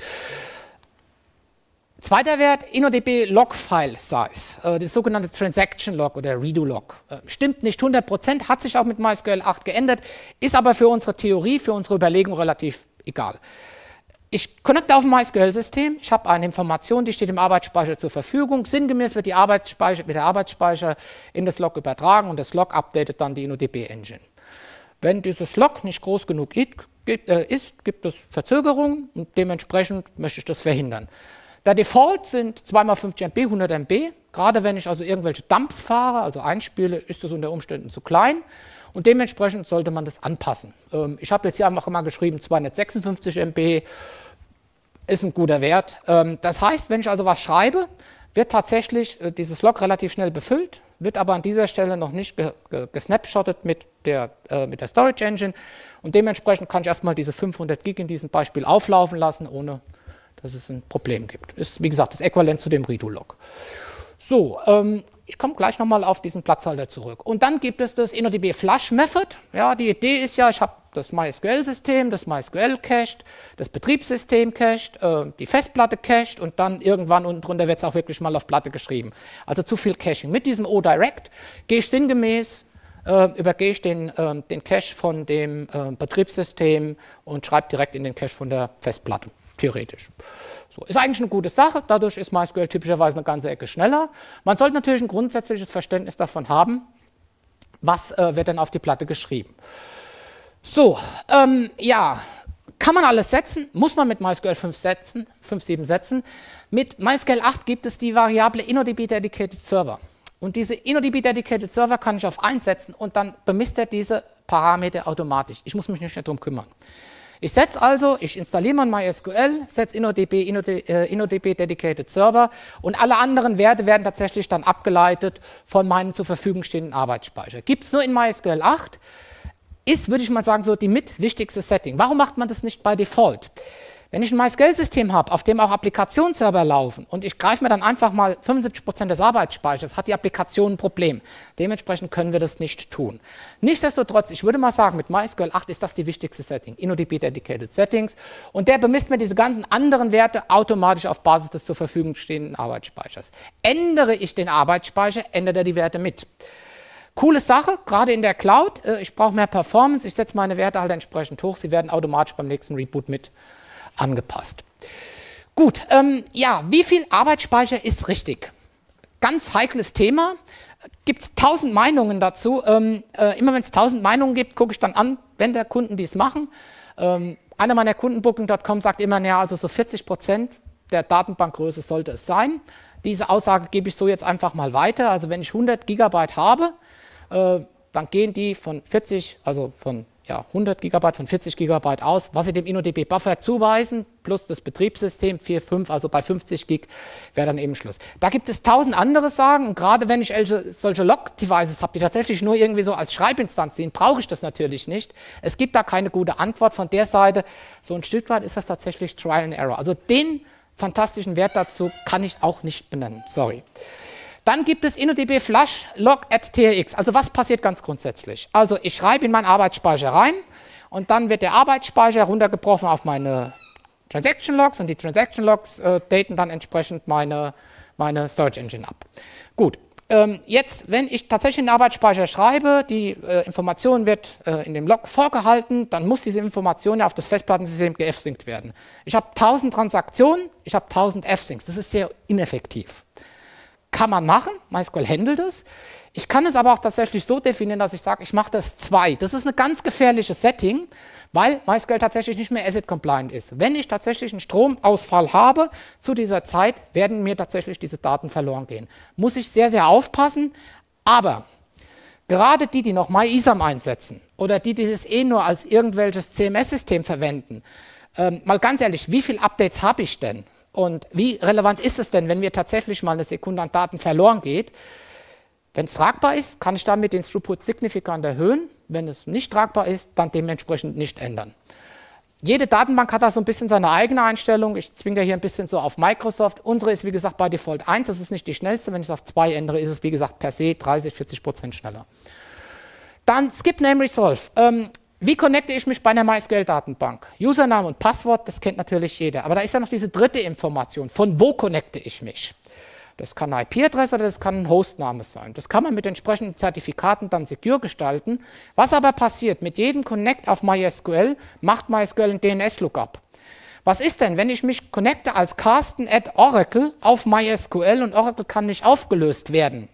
Zweiter Wert, InnoDB Log File Size, das sogenannte Transaction Log oder Redo Log. Stimmt nicht 100%, hat sich auch mit MySQL 8 geändert, ist aber für unsere Theorie, für unsere Überlegung relativ egal. Ich connecte auf ein MySQL-System, ich habe eine Information, die steht im Arbeitsspeicher zur Verfügung. Sinngemäß wird der Arbeitsspeicher in das Log übertragen und das Log updatet dann die InnoDB-Engine. Wenn dieses Log nicht groß genug ist, gibt es Verzögerungen und dementsprechend möchte ich das verhindern. Der Default sind 2x5 MB, 100 MB. Gerade wenn ich also irgendwelche Dumps fahre, also einspiele, ist das unter Umständen zu klein. Und dementsprechend sollte man das anpassen. Ich habe jetzt hier einfach mal geschrieben, 256 MB ist ein guter Wert. Das heißt, wenn ich also was schreibe, wird tatsächlich dieses Log relativ schnell befüllt, wird aber an dieser Stelle noch nicht gesnapshottet mit der Storage Engine. Und dementsprechend kann ich erstmal diese 500 Gig in diesem Beispiel auflaufen lassen, ohne dass es ein Problem gibt. Ist, wie gesagt, das Äquivalent zu dem Redo-Log. So, ich komme gleich nochmal auf diesen Platzhalter zurück. Und dann gibt es das InnoDB Flush Method. Ja, die Idee ist ja, ich habe das MySQL-System, das MySQL cached, das Betriebssystem cached, die Festplatte cached und dann irgendwann unten drunter wird es auch wirklich mal auf Platte geschrieben. Also zu viel Caching. Mit diesem ODirect gehe ich sinngemäß übergehe ich den Cache von dem Betriebssystem und schreibe direkt in den Cache von der Festplatte. Theoretisch. So, ist eigentlich eine gute Sache, dadurch ist MySQL typischerweise eine ganze Ecke schneller. Man sollte natürlich ein grundsätzliches Verständnis davon haben, was wird denn auf die Platte geschrieben. So, ja, kann man alles setzen, muss man mit MySQL 5.7 setzen. Mit MySQL 8 gibt es die Variable InnoDB Dedicated Server. Und diese InnoDB Dedicated Server kann ich auf 1 setzen und dann bemisst er diese Parameter automatisch. Ich muss mich nicht mehr darum kümmern. Ich setze also, ich installiere mein MySQL, setze InnoDB Dedicated Server und alle anderen Werte werden tatsächlich dann abgeleitet von meinem zur Verfügung stehenden Arbeitsspeicher. Gibt es nur in MySQL 8, ist, würde ich mal sagen, so die wichtigste Setting. Warum macht man das nicht bei Default? Wenn ich ein MySQL-System habe, auf dem auch Applikationsserver laufen und ich greife mir dann einfach mal 75% des Arbeitsspeichers, hat die Applikation ein Problem. Dementsprechend können wir das nicht tun. Nichtsdestotrotz, ich würde mal sagen, mit MySQL 8 ist das die wichtigste Setting, InnoDB Dedicated Settings. Und der bemisst mir diese ganzen anderen Werte automatisch auf Basis des zur Verfügung stehenden Arbeitsspeichers. Ändere ich den Arbeitsspeicher, ändert er die Werte mit. Coole Sache, gerade in der Cloud. Ich brauche mehr Performance, ich setze meine Werte halt entsprechend hoch. Sie werden automatisch beim nächsten Reboot mit angepasst. Gut, ja, wie viel Arbeitsspeicher ist richtig? Ganz heikles Thema. Gibt es 1000 Meinungen dazu. Immer wenn es 1000 Meinungen gibt, gucke ich dann an, wenn der Kunden dies machen. Einer meiner Kunden, Booking.com, sagt immer, ja, also so 40% der Datenbankgröße sollte es sein. Diese Aussage gebe ich so jetzt einfach mal weiter. Also wenn ich 100 Gigabyte habe, dann gehen die von 40, also von 100 Gigabyte von 40 Gigabyte aus, was Sie dem InnoDB Buffer zuweisen, plus das Betriebssystem 4, 5, also bei 50 Gig wäre dann eben Schluss. Da gibt es 1000 andere Sagen und gerade wenn ich solche Log-Devices habe, die tatsächlich nur irgendwie so als Schreibinstanz dienen, brauche ich das natürlich nicht. Es gibt da keine gute Antwort von der Seite. So ein Stück weit ist das tatsächlich Trial and Error. Also den fantastischen Wert dazu kann ich auch nicht benennen, sorry. Dann gibt es InnoDB Flush Log at TRX. Also was passiert ganz grundsätzlich? Also ich schreibe in meinen Arbeitsspeicher rein und dann wird der Arbeitsspeicher runtergebrochen auf meine Transaction Logs und die Transaction Logs daten dann entsprechend meine Storage Engine ab. Gut, jetzt, wenn ich tatsächlich in den Arbeitsspeicher schreibe, die Information wird in dem Log vorgehalten, dann muss diese Information ja auf das Festplattensystem ge-F-Synkt werden. Ich habe 1000 Transaktionen, ich habe 1000 F-Syncs. Das ist sehr ineffektiv. Kann man machen, MySQL handelt es. Ich kann es aber auch tatsächlich so definieren, dass ich sage, ich mache das 2. Das ist ein ganz gefährliches Setting, weil MySQL tatsächlich nicht mehr ACID-compliant ist. Wenn ich tatsächlich einen Stromausfall habe, zu dieser Zeit werden mir tatsächlich diese Daten verloren gehen. Muss ich sehr, sehr aufpassen, aber gerade die noch MyISAM einsetzen oder die dieses nur als irgendwelches CMS-System verwenden, mal ganz ehrlich, wie viele Updates habe ich denn? Und wie relevant ist es denn, wenn mir tatsächlich mal eine Sekunde an Daten verloren geht? Wenn es tragbar ist, kann ich damit den Throughput signifikant erhöhen. Wenn es nicht tragbar ist, dann dementsprechend nicht ändern. Jede Datenbank hat da so ein bisschen seine eigene Einstellung. Ich zwinge da hier ein bisschen so auf Microsoft. Unsere ist, wie gesagt, bei Default 1. Das ist nicht die schnellste. Wenn ich es auf 2 ändere, ist es, wie gesagt, per se 30–40% schneller. Dann Skip Name Resolve. Wie connecte ich mich bei einer MySQL-Datenbank? Username und Passwort, das kennt natürlich jeder. Aber da ist ja noch diese dritte Information. Von wo connecte ich mich? Das kann eine IP-Adresse oder das kann ein Hostname sein. Das kann man mit entsprechenden Zertifikaten dann secure gestalten. Was aber passiert, mit jedem Connect auf MySQL macht MySQL ein DNS-Lookup. Was ist denn, wenn ich mich connecte als Carsten at Oracle auf MySQL und Oracle kann nicht aufgelöst werden?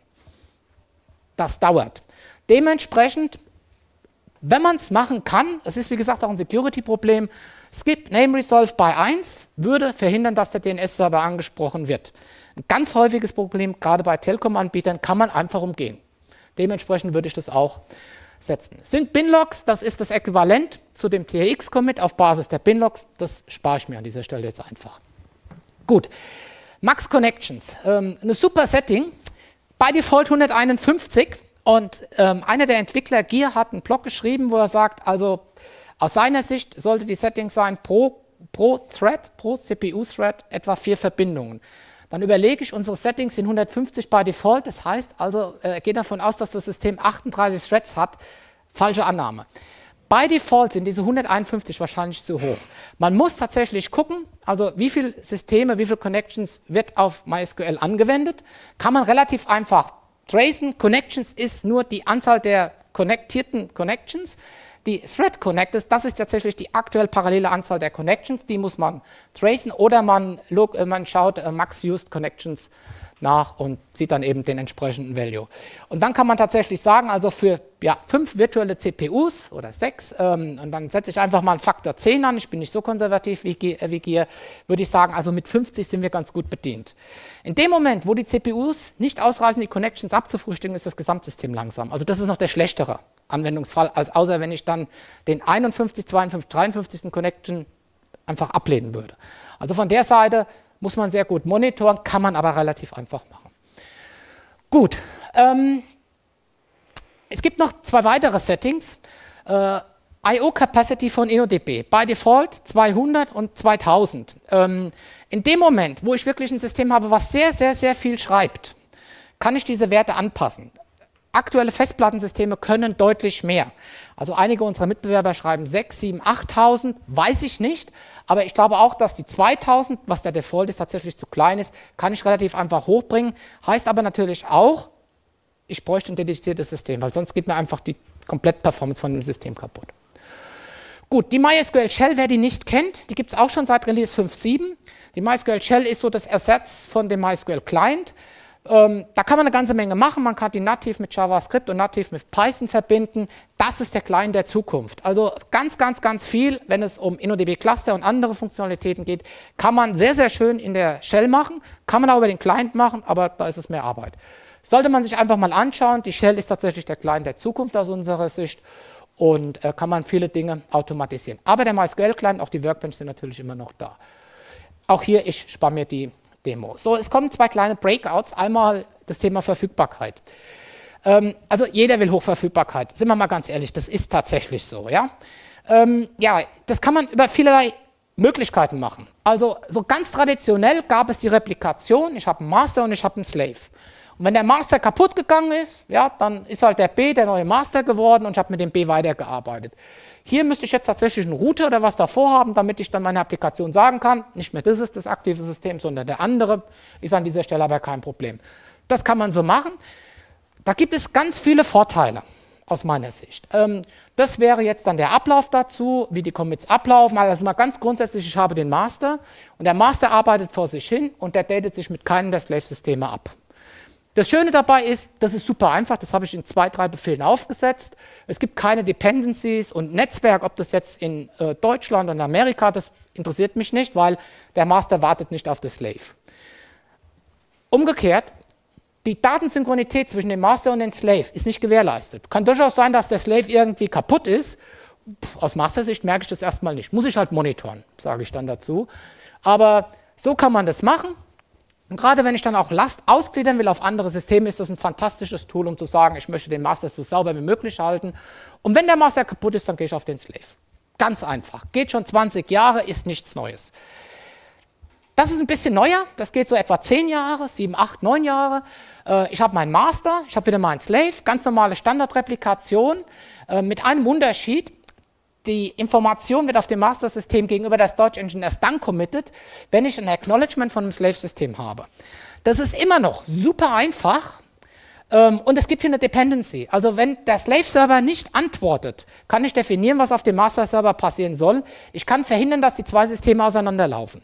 Das dauert. Dementsprechend, wenn man es machen kann, es ist wie gesagt auch ein Security-Problem, Skip Name Resolve bei 1 würde verhindern, dass der DNS-Server angesprochen wird. Ein ganz häufiges Problem, gerade bei Telekom-Anbietern, kann man einfach umgehen. Dementsprechend würde ich das auch setzen. Sind Binlogs, das ist das Äquivalent zu dem TRX-Commit auf Basis der Binlogs. Das spare ich mir an dieser Stelle jetzt einfach. Gut, Max Connections, eine super Setting, bei Default 151 und einer der Entwickler, Gier, hat einen Blog geschrieben, wo er sagt, also aus seiner Sicht sollte die Setting sein, pro Thread, pro CPU-Thread etwa 4 Verbindungen. Dann überlege ich, unsere Settings sind 150 by Default, das heißt also, geht davon aus, dass das System 38 Threads hat. Falsche Annahme. By Default sind diese 151 wahrscheinlich zu hoch. Man muss tatsächlich gucken, also wie viele Systeme, wie viele Connections wird auf MySQL angewendet. Kann man relativ einfach tracen. Connections ist nur die Anzahl der konnektierten Connections. Die Thread Connectors, das ist tatsächlich die aktuell parallele Anzahl der Connections, die muss man tracen oder man schaut Max Used Connections nach und sieht dann eben den entsprechenden Value. Und dann kann man tatsächlich sagen, also für 5 virtuelle CPUs oder 6, und dann setze ich einfach mal einen Faktor 10 an, ich bin nicht so konservativ wie Gier, würde ich sagen, also mit 50 sind wir ganz gut bedient. In dem Moment, wo die CPUs nicht ausreichen, die Connections abzufrühstücken, ist das Gesamtsystem langsam. Also das ist noch der schlechtere Anwendungsfall, als außer wenn ich dann den 51, 52, 53. Connection einfach ablehnen würde. Also von der Seite muss man sehr gut monitoren, kann man aber relativ einfach machen. Gut, es gibt noch 2 weitere Settings. I/O-Capacity von InnoDB, by Default 200 und 2000. In dem Moment, wo ich wirklich ein System habe, was sehr, sehr, sehr viel schreibt, kann ich diese Werte anpassen. Aktuelle Festplattensysteme können deutlich mehr. Also einige unserer Mitbewerber schreiben 6, 7, 8.000, weiß ich nicht. Aber ich glaube auch, dass die 2.000, was der Default ist, tatsächlich zu klein ist, kann ich relativ einfach hochbringen. Heißt aber natürlich auch, ich bräuchte ein dediziertes System, weil sonst geht mir einfach die komplette Performance von dem System kaputt. Gut, die MySQL Shell, wer die nicht kennt, die gibt es auch schon seit Release 5.7. Die MySQL Shell ist so das Ersatz von dem MySQL Client. Da kann man eine ganze Menge machen. Man kann die nativ mit JavaScript und nativ mit Python verbinden. Das ist der Client der Zukunft. Also ganz, ganz, ganz viel, wenn es um InnoDB Cluster und andere Funktionalitäten geht, kann man sehr, sehr schön in der Shell machen. Kann man auch über den Client machen, aber da ist es mehr Arbeit. Sollte man sich einfach mal anschauen. Die Shell ist tatsächlich der Client der Zukunft aus unserer Sicht und kann man viele Dinge automatisieren. Aber der MySQL-Client, auch die Workbench sind natürlich immer noch da. Auch hier, ich spare mir die Demo. So, es kommen 2 kleine Breakouts. Einmal das Thema Verfügbarkeit. Also jeder will Hochverfügbarkeit. Sind wir mal ganz ehrlich, das ist tatsächlich so. Ja, das kann man über vielerlei Möglichkeiten machen. Also so ganz traditionell gab es die Replikation. Ich habe einen Master und ich habe einen Slave. Und wenn der Master kaputt gegangen ist, ja, dann ist halt der B der neue Master geworden und ich habe mit dem B weitergearbeitet. Hier müsste ich jetzt tatsächlich einen Router oder was davor haben, damit ich dann meine Applikation sagen kann, nicht mehr das ist das aktive System, sondern der andere, ist an dieser Stelle aber kein Problem. Das kann man so machen. Da gibt es ganz viele Vorteile aus meiner Sicht. Das wäre jetzt dann der Ablauf dazu, wie die Commits ablaufen. Also mal ganz grundsätzlich, ich habe den Master und der Master arbeitet vor sich hin und der datet sich mit keinem der Slave-Systeme ab. Das Schöne dabei ist, das ist super einfach, das habe ich in 2, 3 Befehlen aufgesetzt. Es gibt keine Dependencies und Netzwerk, ob das jetzt in Deutschland oder Amerika, das interessiert mich nicht, weil der Master wartet nicht auf den Slave. Umgekehrt, die Datensynchronität zwischen dem Master und dem Slave ist nicht gewährleistet. Kann durchaus sein, dass der Slave irgendwie kaputt ist. Aus Master-Sicht merke ich das erstmal nicht. Muss ich halt monitoren, sage ich dann dazu. Aber so kann man das machen. Und gerade wenn ich dann auch Last ausgliedern will auf andere Systeme, ist das ein fantastisches Tool, um zu sagen, ich möchte den Master so sauber wie möglich halten. Und wenn der Master kaputt ist, dann gehe ich auf den Slave. Ganz einfach. Geht schon 20 Jahre, ist nichts Neues. Das ist ein bisschen neuer. Das geht so etwa 10 Jahre, 7, 8, 9 Jahre. Ich habe meinen Master, ich habe wieder meinen Slave. Ganz normale Standardreplikation mit einem Unterschied. Die Information wird auf dem Master-System gegenüber der Storage Engine erst dann committed, wenn ich ein Acknowledgement von einem Slave-System habe. Das ist immer noch super einfach und es gibt hier eine Dependency. Also wenn der Slave-Server nicht antwortet, kann ich definieren, was auf dem Master-Server passieren soll. Ich kann verhindern, dass die 2 Systeme auseinanderlaufen.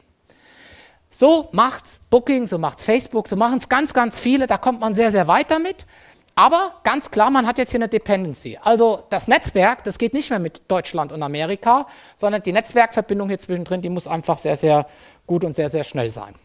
So macht's Booking, so macht's Facebook, so machen es ganz, ganz viele. Da kommt man sehr, sehr weit damit. Aber ganz klar, man hat jetzt hier eine Dependency. Also das Netzwerk, das geht nicht mehr mit Deutschland und Amerika, sondern die Netzwerkverbindung hier zwischendrin, die muss einfach sehr, sehr gut und sehr, sehr schnell sein.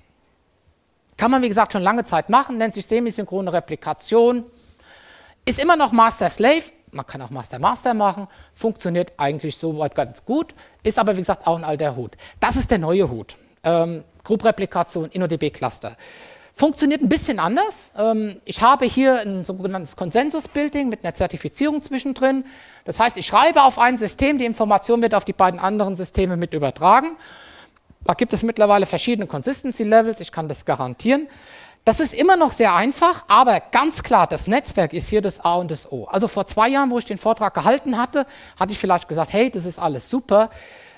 Kann man, wie gesagt, schon lange Zeit machen, nennt sich semisynchrone Replikation. Ist immer noch Master-Slave, man kann auch Master-Master machen, funktioniert eigentlich soweit ganz gut, ist aber, wie gesagt, auch ein alter Hut. Das ist der neue Hut. Group-Replikation, InnoDB-Cluster. Funktioniert ein bisschen anders. Ich habe hier ein sogenanntes Konsensus-Building mit einer Zertifizierung zwischendrin. Das heißt, ich schreibe auf ein System, die Information wird auf die beiden anderen Systeme mit übertragen. Da gibt es mittlerweile verschiedene Consistency-Levels, ich kann das garantieren. Das ist immer noch sehr einfach, aber ganz klar, das Netzwerk ist hier das A und das O. Also vor 2 Jahren, wo ich den Vortrag gehalten hatte, hatte ich vielleicht gesagt, hey, das ist alles super.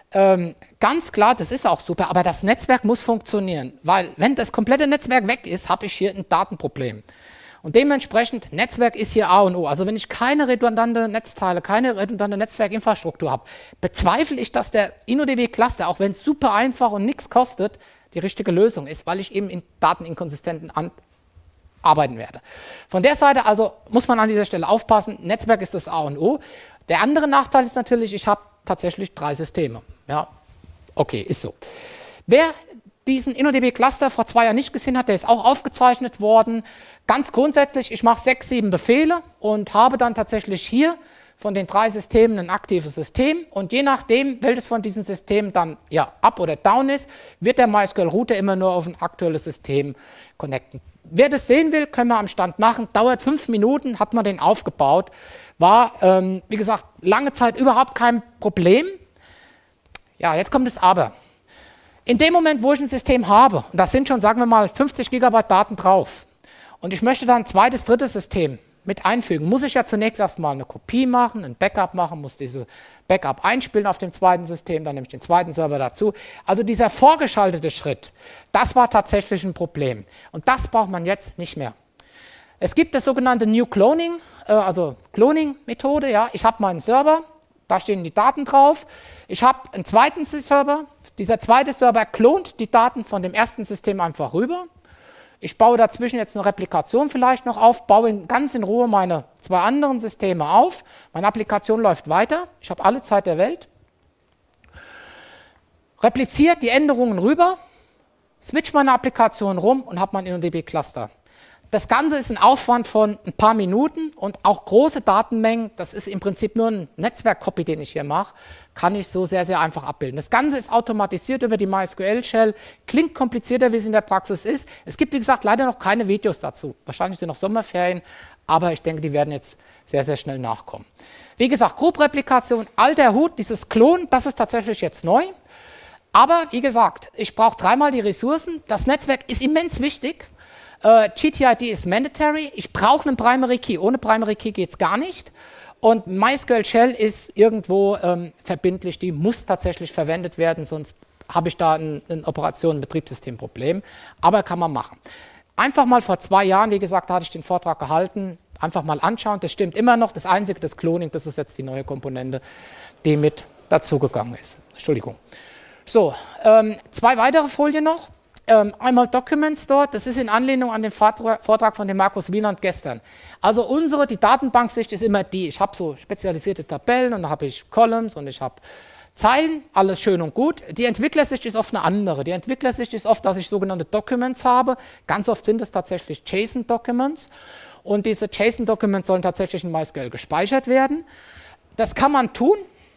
Ganz klar, das ist auch super, aber das Netzwerk muss funktionieren, weil wenn das komplette Netzwerk weg ist, habe ich hier ein Datenproblem. Und dementsprechend, Netzwerk ist hier A und O. Also wenn ich keine redundante Netzteile, keine redundante Netzwerkinfrastruktur habe, bezweifle ich, dass der InnoDB-Cluster, auch wenn es super einfach und nichts kostet, die richtige Lösung ist, weil ich eben in Dateninkonsistenten arbeiten werde. Von der Seite also muss man an dieser Stelle aufpassen, Netzwerk ist das A und O. Der andere Nachteil ist natürlich, ich habe tatsächlich 3 Systeme. Ja, okay, ist so. Wer diesen InnoDB-Cluster vor 2 Jahren nicht gesehen hat, der ist auch aufgezeichnet worden. Ganz grundsätzlich, ich mache 6, 7 Befehle und habe dann tatsächlich hier von den 3 Systemen ein aktives System und je nachdem, welches von diesen Systemen dann ja up oder down ist, wird der MySQL-Router immer nur auf ein aktuelles System connecten. Wer das sehen will, können wir am Stand machen. Dauert 5 Minuten, hat man den aufgebaut. War, wie gesagt, lange Zeit überhaupt kein Problem. Ja, jetzt kommt das Aber. In dem Moment, wo ich ein System habe, und da sind schon, sagen wir mal, 50 GB Daten drauf, und ich möchte dann ein zweites, drittes System mit einfügen, muss ich ja zunächst erstmal eine Kopie machen, ein Backup machen, muss diese Backup einspielen auf dem zweiten System, dann nehme ich den zweiten Server dazu. Also dieser vorgeschaltete Schritt, das war tatsächlich ein Problem. Und das braucht man jetzt nicht mehr. Es gibt das sogenannte New Cloning, also Cloning-Methode. Ja. Ich habe meinen Server, da stehen die Daten drauf. Ich habe einen zweiten Server. Dieser zweite Server klont die Daten von dem ersten System einfach rüber. Ich baue dazwischen jetzt eine Replikation vielleicht noch auf, baue ganz in Ruhe meine 2 anderen Systeme auf. Meine Applikation läuft weiter. Ich habe alle Zeit der Welt. Repliziert die Änderungen rüber, switch meine Applikation rum und habe mein InnoDB-Cluster. Das Ganze ist ein Aufwand von ein paar Minuten und auch große Datenmengen, das ist im Prinzip nur ein Netzwerk-Copy, den ich hier mache, kann ich so sehr, sehr einfach abbilden. Das Ganze ist automatisiert über die MySQL-Shell, klingt komplizierter, wie es in der Praxis ist. Es gibt, wie gesagt, leider noch keine Videos dazu. Wahrscheinlich sind noch Sommerferien, aber ich denke, die werden jetzt sehr, sehr schnell nachkommen. Wie gesagt, Group-Replikation, alter Hut, dieses Klon, das ist tatsächlich jetzt neu. Aber wie gesagt, ich brauche 3-mal die Ressourcen. Das Netzwerk ist immens wichtig. GTID ist mandatory. Ich brauche einen Primary Key. Ohne Primary Key geht es gar nicht. Und MySQL Shell ist irgendwo verbindlich. Die muss tatsächlich verwendet werden, sonst habe ich da ein Operation-, ein Betriebssystemproblem. Aber kann man machen. Einfach mal vor 2 Jahren, wie gesagt, hatte ich den Vortrag gehalten. Einfach mal anschauen. Das stimmt immer noch. Das Einzige, das Cloning, das ist jetzt die neue Komponente, die mit dazugegangen ist. Entschuldigung. So, 2 weitere Folien noch. einmal Document Store, das ist in Anlehnung an den Vortrag von dem Markus Wieland gestern. Also die Datenbanksicht ist immer die, ich habe so spezialisierte Tabellen und da habe ich Columns und ich habe Zeilen, alles schön und gut. Die Entwicklersicht ist oft eine andere. Die Entwicklersicht ist oft, dass ich sogenannte Documents habe. Ganz oft sind es tatsächlich JSON-Documents und diese JSON-Documents sollen tatsächlich in MySQL gespeichert werden. Das kann man tun.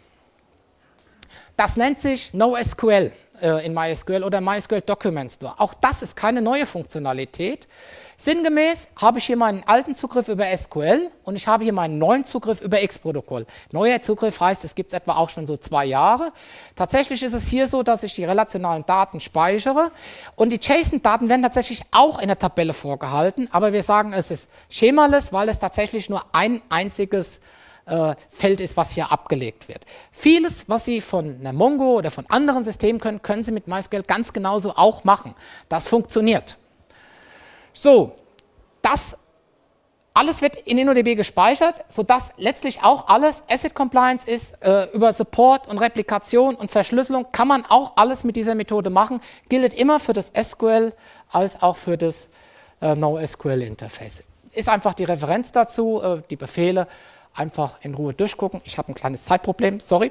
Das nennt sich NoSQL in MySQL oder MySQL Document Store. Auch das ist keine neue Funktionalität. Sinngemäß habe ich hier meinen alten Zugriff über SQL und ich habe hier meinen neuen Zugriff über X-Protokoll. Neuer Zugriff heißt, es gibt es etwa auch schon so 2 Jahre. Tatsächlich ist es hier so, dass ich die relationalen Daten speichere und die JSON-Daten werden tatsächlich auch in der Tabelle vorgehalten, aber wir sagen, es ist schemaless, weil es tatsächlich nur ein einziges Feld ist, was hier abgelegt wird. Vieles, was Sie von einer Mongo oder von anderen Systemen können, können Sie mit MySQL ganz genauso auch machen. Das funktioniert. So, das alles wird in InnoDB gespeichert, sodass letztlich auch alles Asset Compliance ist. Über Support und Replikation und Verschlüsselung kann man auch alles mit dieser Methode machen. Gilt immer für das SQL als auch für das NoSQL-Interface. Ist einfach die Referenz dazu, die Befehle einfach in Ruhe durchgucken. Ich habe ein kleines Zeitproblem, sorry.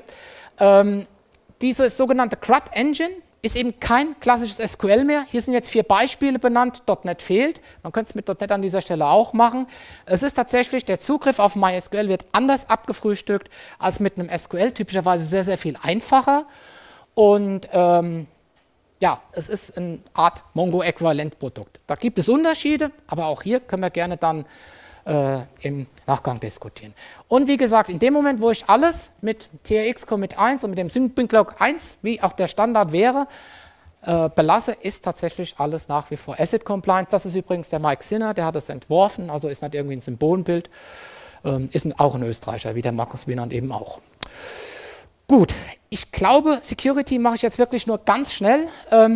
Diese sogenannte CRUD Engine ist eben kein klassisches SQL mehr. Hier sind jetzt 4 Beispiele benannt. .NET fehlt. Man könnte es mit .NET an dieser Stelle auch machen. Es ist tatsächlich, der Zugriff auf MySQL wird anders abgefrühstückt als mit einem SQL. Typischerweise sehr, sehr viel einfacher. Und ja, es ist eine Art Mongo-Äquivalentprodukt. Da gibt es Unterschiede, aber auch hier können wir gerne dann im Nachgang diskutieren. Und wie gesagt, in dem Moment, wo ich alles mit TRX Commit 1 und mit dem Sync-Log 1, wie auch der Standard wäre, belasse, ist tatsächlich alles nach wie vor Asset Compliance. Das ist übrigens der Mike Sinner, der hat es entworfen, also ist nicht irgendwie ein Symbolbild, ist auch ein Österreicher, wie der Markus Wieland eben auch. Gut, ich glaube, Security mache ich jetzt wirklich nur ganz schnell.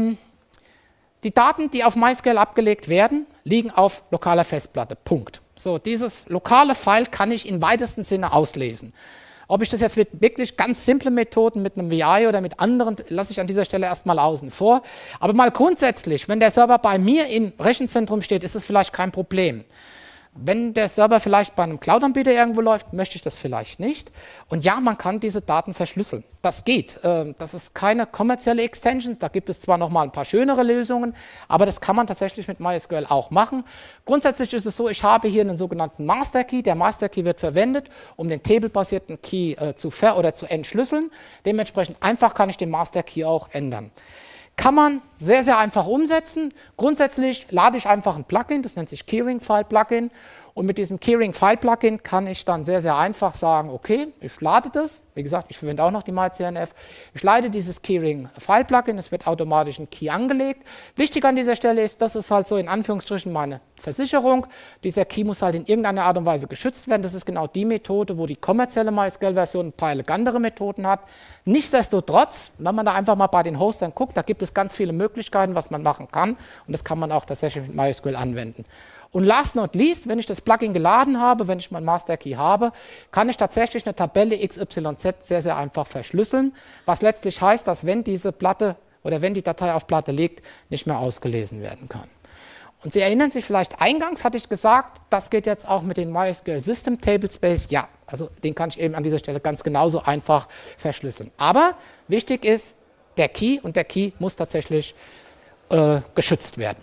Die Daten, die auf MySQL abgelegt werden, liegen auf lokaler Festplatte. Punkt. So, dieses lokale File kann ich im weitesten Sinne auslesen. Ob ich das jetzt mit wirklich ganz simplen Methoden, mit einem VI oder mit anderen, lasse ich an dieser Stelle erstmal außen vor. Aber mal grundsätzlich, wenn der Server bei mir im Rechenzentrum steht, ist es vielleicht kein Problem. Wenn der Server vielleicht bei einem Cloud-Anbieter irgendwo läuft, möchte ich das vielleicht nicht. Und ja, man kann diese Daten verschlüsseln. Das geht. Das ist keine kommerzielle Extension. Da gibt es zwar noch mal ein paar schönere Lösungen, aber das kann man tatsächlich mit MySQL auch machen. Grundsätzlich ist es so, ich habe hier einen sogenannten Master Key. Der Master Key wird verwendet, um den table-basierten Key zu entschlüsseln. Dementsprechend einfach kann ich den Master Key auch ändern. Kann man sehr, sehr einfach umsetzen. Grundsätzlich lade ich einfach ein Plugin, das nennt sich Keyring-File-Plugin. Und mit diesem Keyring-File-Plugin kann ich dann sehr, sehr einfach sagen, okay, ich lade das. Wie gesagt, ich verwende auch noch die MyCNF. Ich lade dieses Keyring-File-Plugin, es wird automatisch ein Key angelegt. Wichtig an dieser Stelle ist, das ist halt so in Anführungsstrichen meine Versicherung. Dieser Key muss halt in irgendeiner Art und Weise geschützt werden. Das ist genau die Methode, wo die kommerzielle MySQL-Version ein paar elegantere Methoden hat. Nichtsdestotrotz, wenn man da einfach mal bei den Hostern guckt, da gibt es ganz viele Möglichkeiten, was man machen kann. Und das kann man auch tatsächlich mit MySQL anwenden. Und last not least, wenn ich das Plugin geladen habe, wenn ich meinen Master Key habe, kann ich tatsächlich eine Tabelle XYZ sehr, sehr einfach verschlüsseln, was letztlich heißt, dass wenn diese Platte oder wenn die Datei auf Platte liegt, nicht mehr ausgelesen werden kann. Und Sie erinnern sich vielleicht, eingangs hatte ich gesagt, das geht jetzt auch mit dem MySQL System Tablespace. Ja, also den kann ich eben an dieser Stelle ganz genauso einfach verschlüsseln. Aber wichtig ist der Key und der Key muss tatsächlich geschützt werden.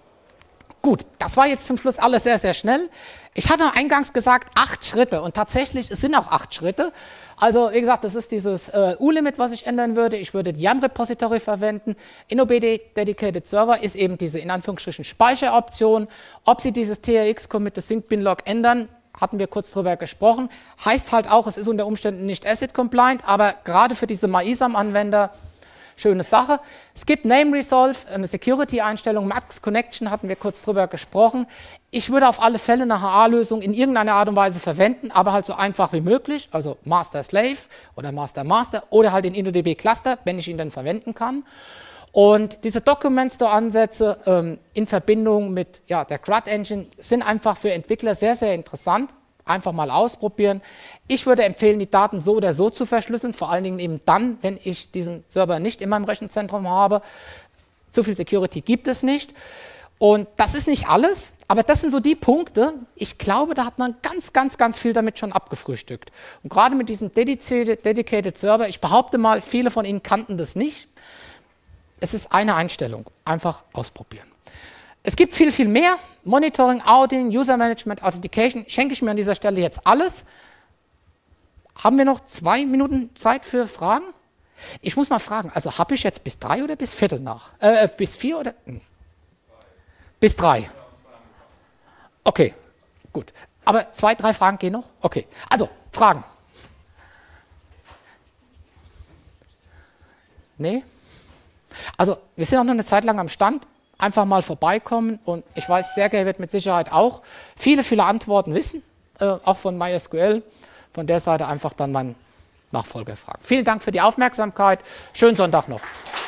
Gut, das war jetzt zum Schluss alles sehr, sehr schnell. Ich hatte eingangs gesagt 8 Schritte und tatsächlich, es sind auch 8 Schritte. Also wie gesagt, das ist dieses U-Limit, was ich ändern würde. Ich würde die YAM-Repository verwenden. InnoBD Dedicated Server ist eben diese in Anführungsstrichen Speicheroption. Ob Sie dieses TRX-Commit das Sync-Bin-Log ändern, hatten wir kurz drüber gesprochen. Heißt halt auch, es ist unter Umständen nicht ACID-compliant, aber gerade für diese MyISAM-Anwender schöne Sache. Es gibt Name Resolve, eine Security-Einstellung, Max Connection hatten wir kurz drüber gesprochen. Ich würde auf alle Fälle eine HA-Lösung in irgendeiner Art und Weise verwenden, aber halt so einfach wie möglich, also Master-Slave oder Master-Master oder halt in InnoDB Cluster, wenn ich ihn dann verwenden kann. Und diese Document Store-Ansätze in Verbindung mit der CRUD Engine sind einfach für Entwickler sehr, sehr interessant. Einfach mal ausprobieren. Ich würde empfehlen, die Daten so oder so zu verschlüsseln, vor allen Dingen eben dann, wenn ich diesen Server nicht in meinem Rechenzentrum habe. Zu viel Security gibt es nicht. Und das ist nicht alles, aber das sind so die Punkte, ich glaube, da hat man ganz viel damit schon abgefrühstückt. Und gerade mit diesem Dedicated Server, ich behaupte mal, viele von Ihnen kannten das nicht. Es ist eine Einstellung, einfach ausprobieren. Es gibt viel mehr, Monitoring, Auditing, User Management, Authentication, schenke ich mir an dieser Stelle jetzt alles. Haben wir noch 2 Minuten Zeit für Fragen? Ich muss mal fragen, also habe ich jetzt bis 3 oder bis Viertel nach? Bis 4 oder? Bis 3. Okay, gut. Aber 2, 3 Fragen gehen noch? Okay. Also, Fragen? Nee? Also, wir sind auch noch eine Zeit lang am Stand. Einfach mal vorbeikommen und ich weiß, Sergej wird mit Sicherheit auch viele Antworten wissen, auch von MySQL. Von der Seite einfach dann meinen Nachfolger fragen. Vielen Dank für die Aufmerksamkeit. Schönen Sonntag noch.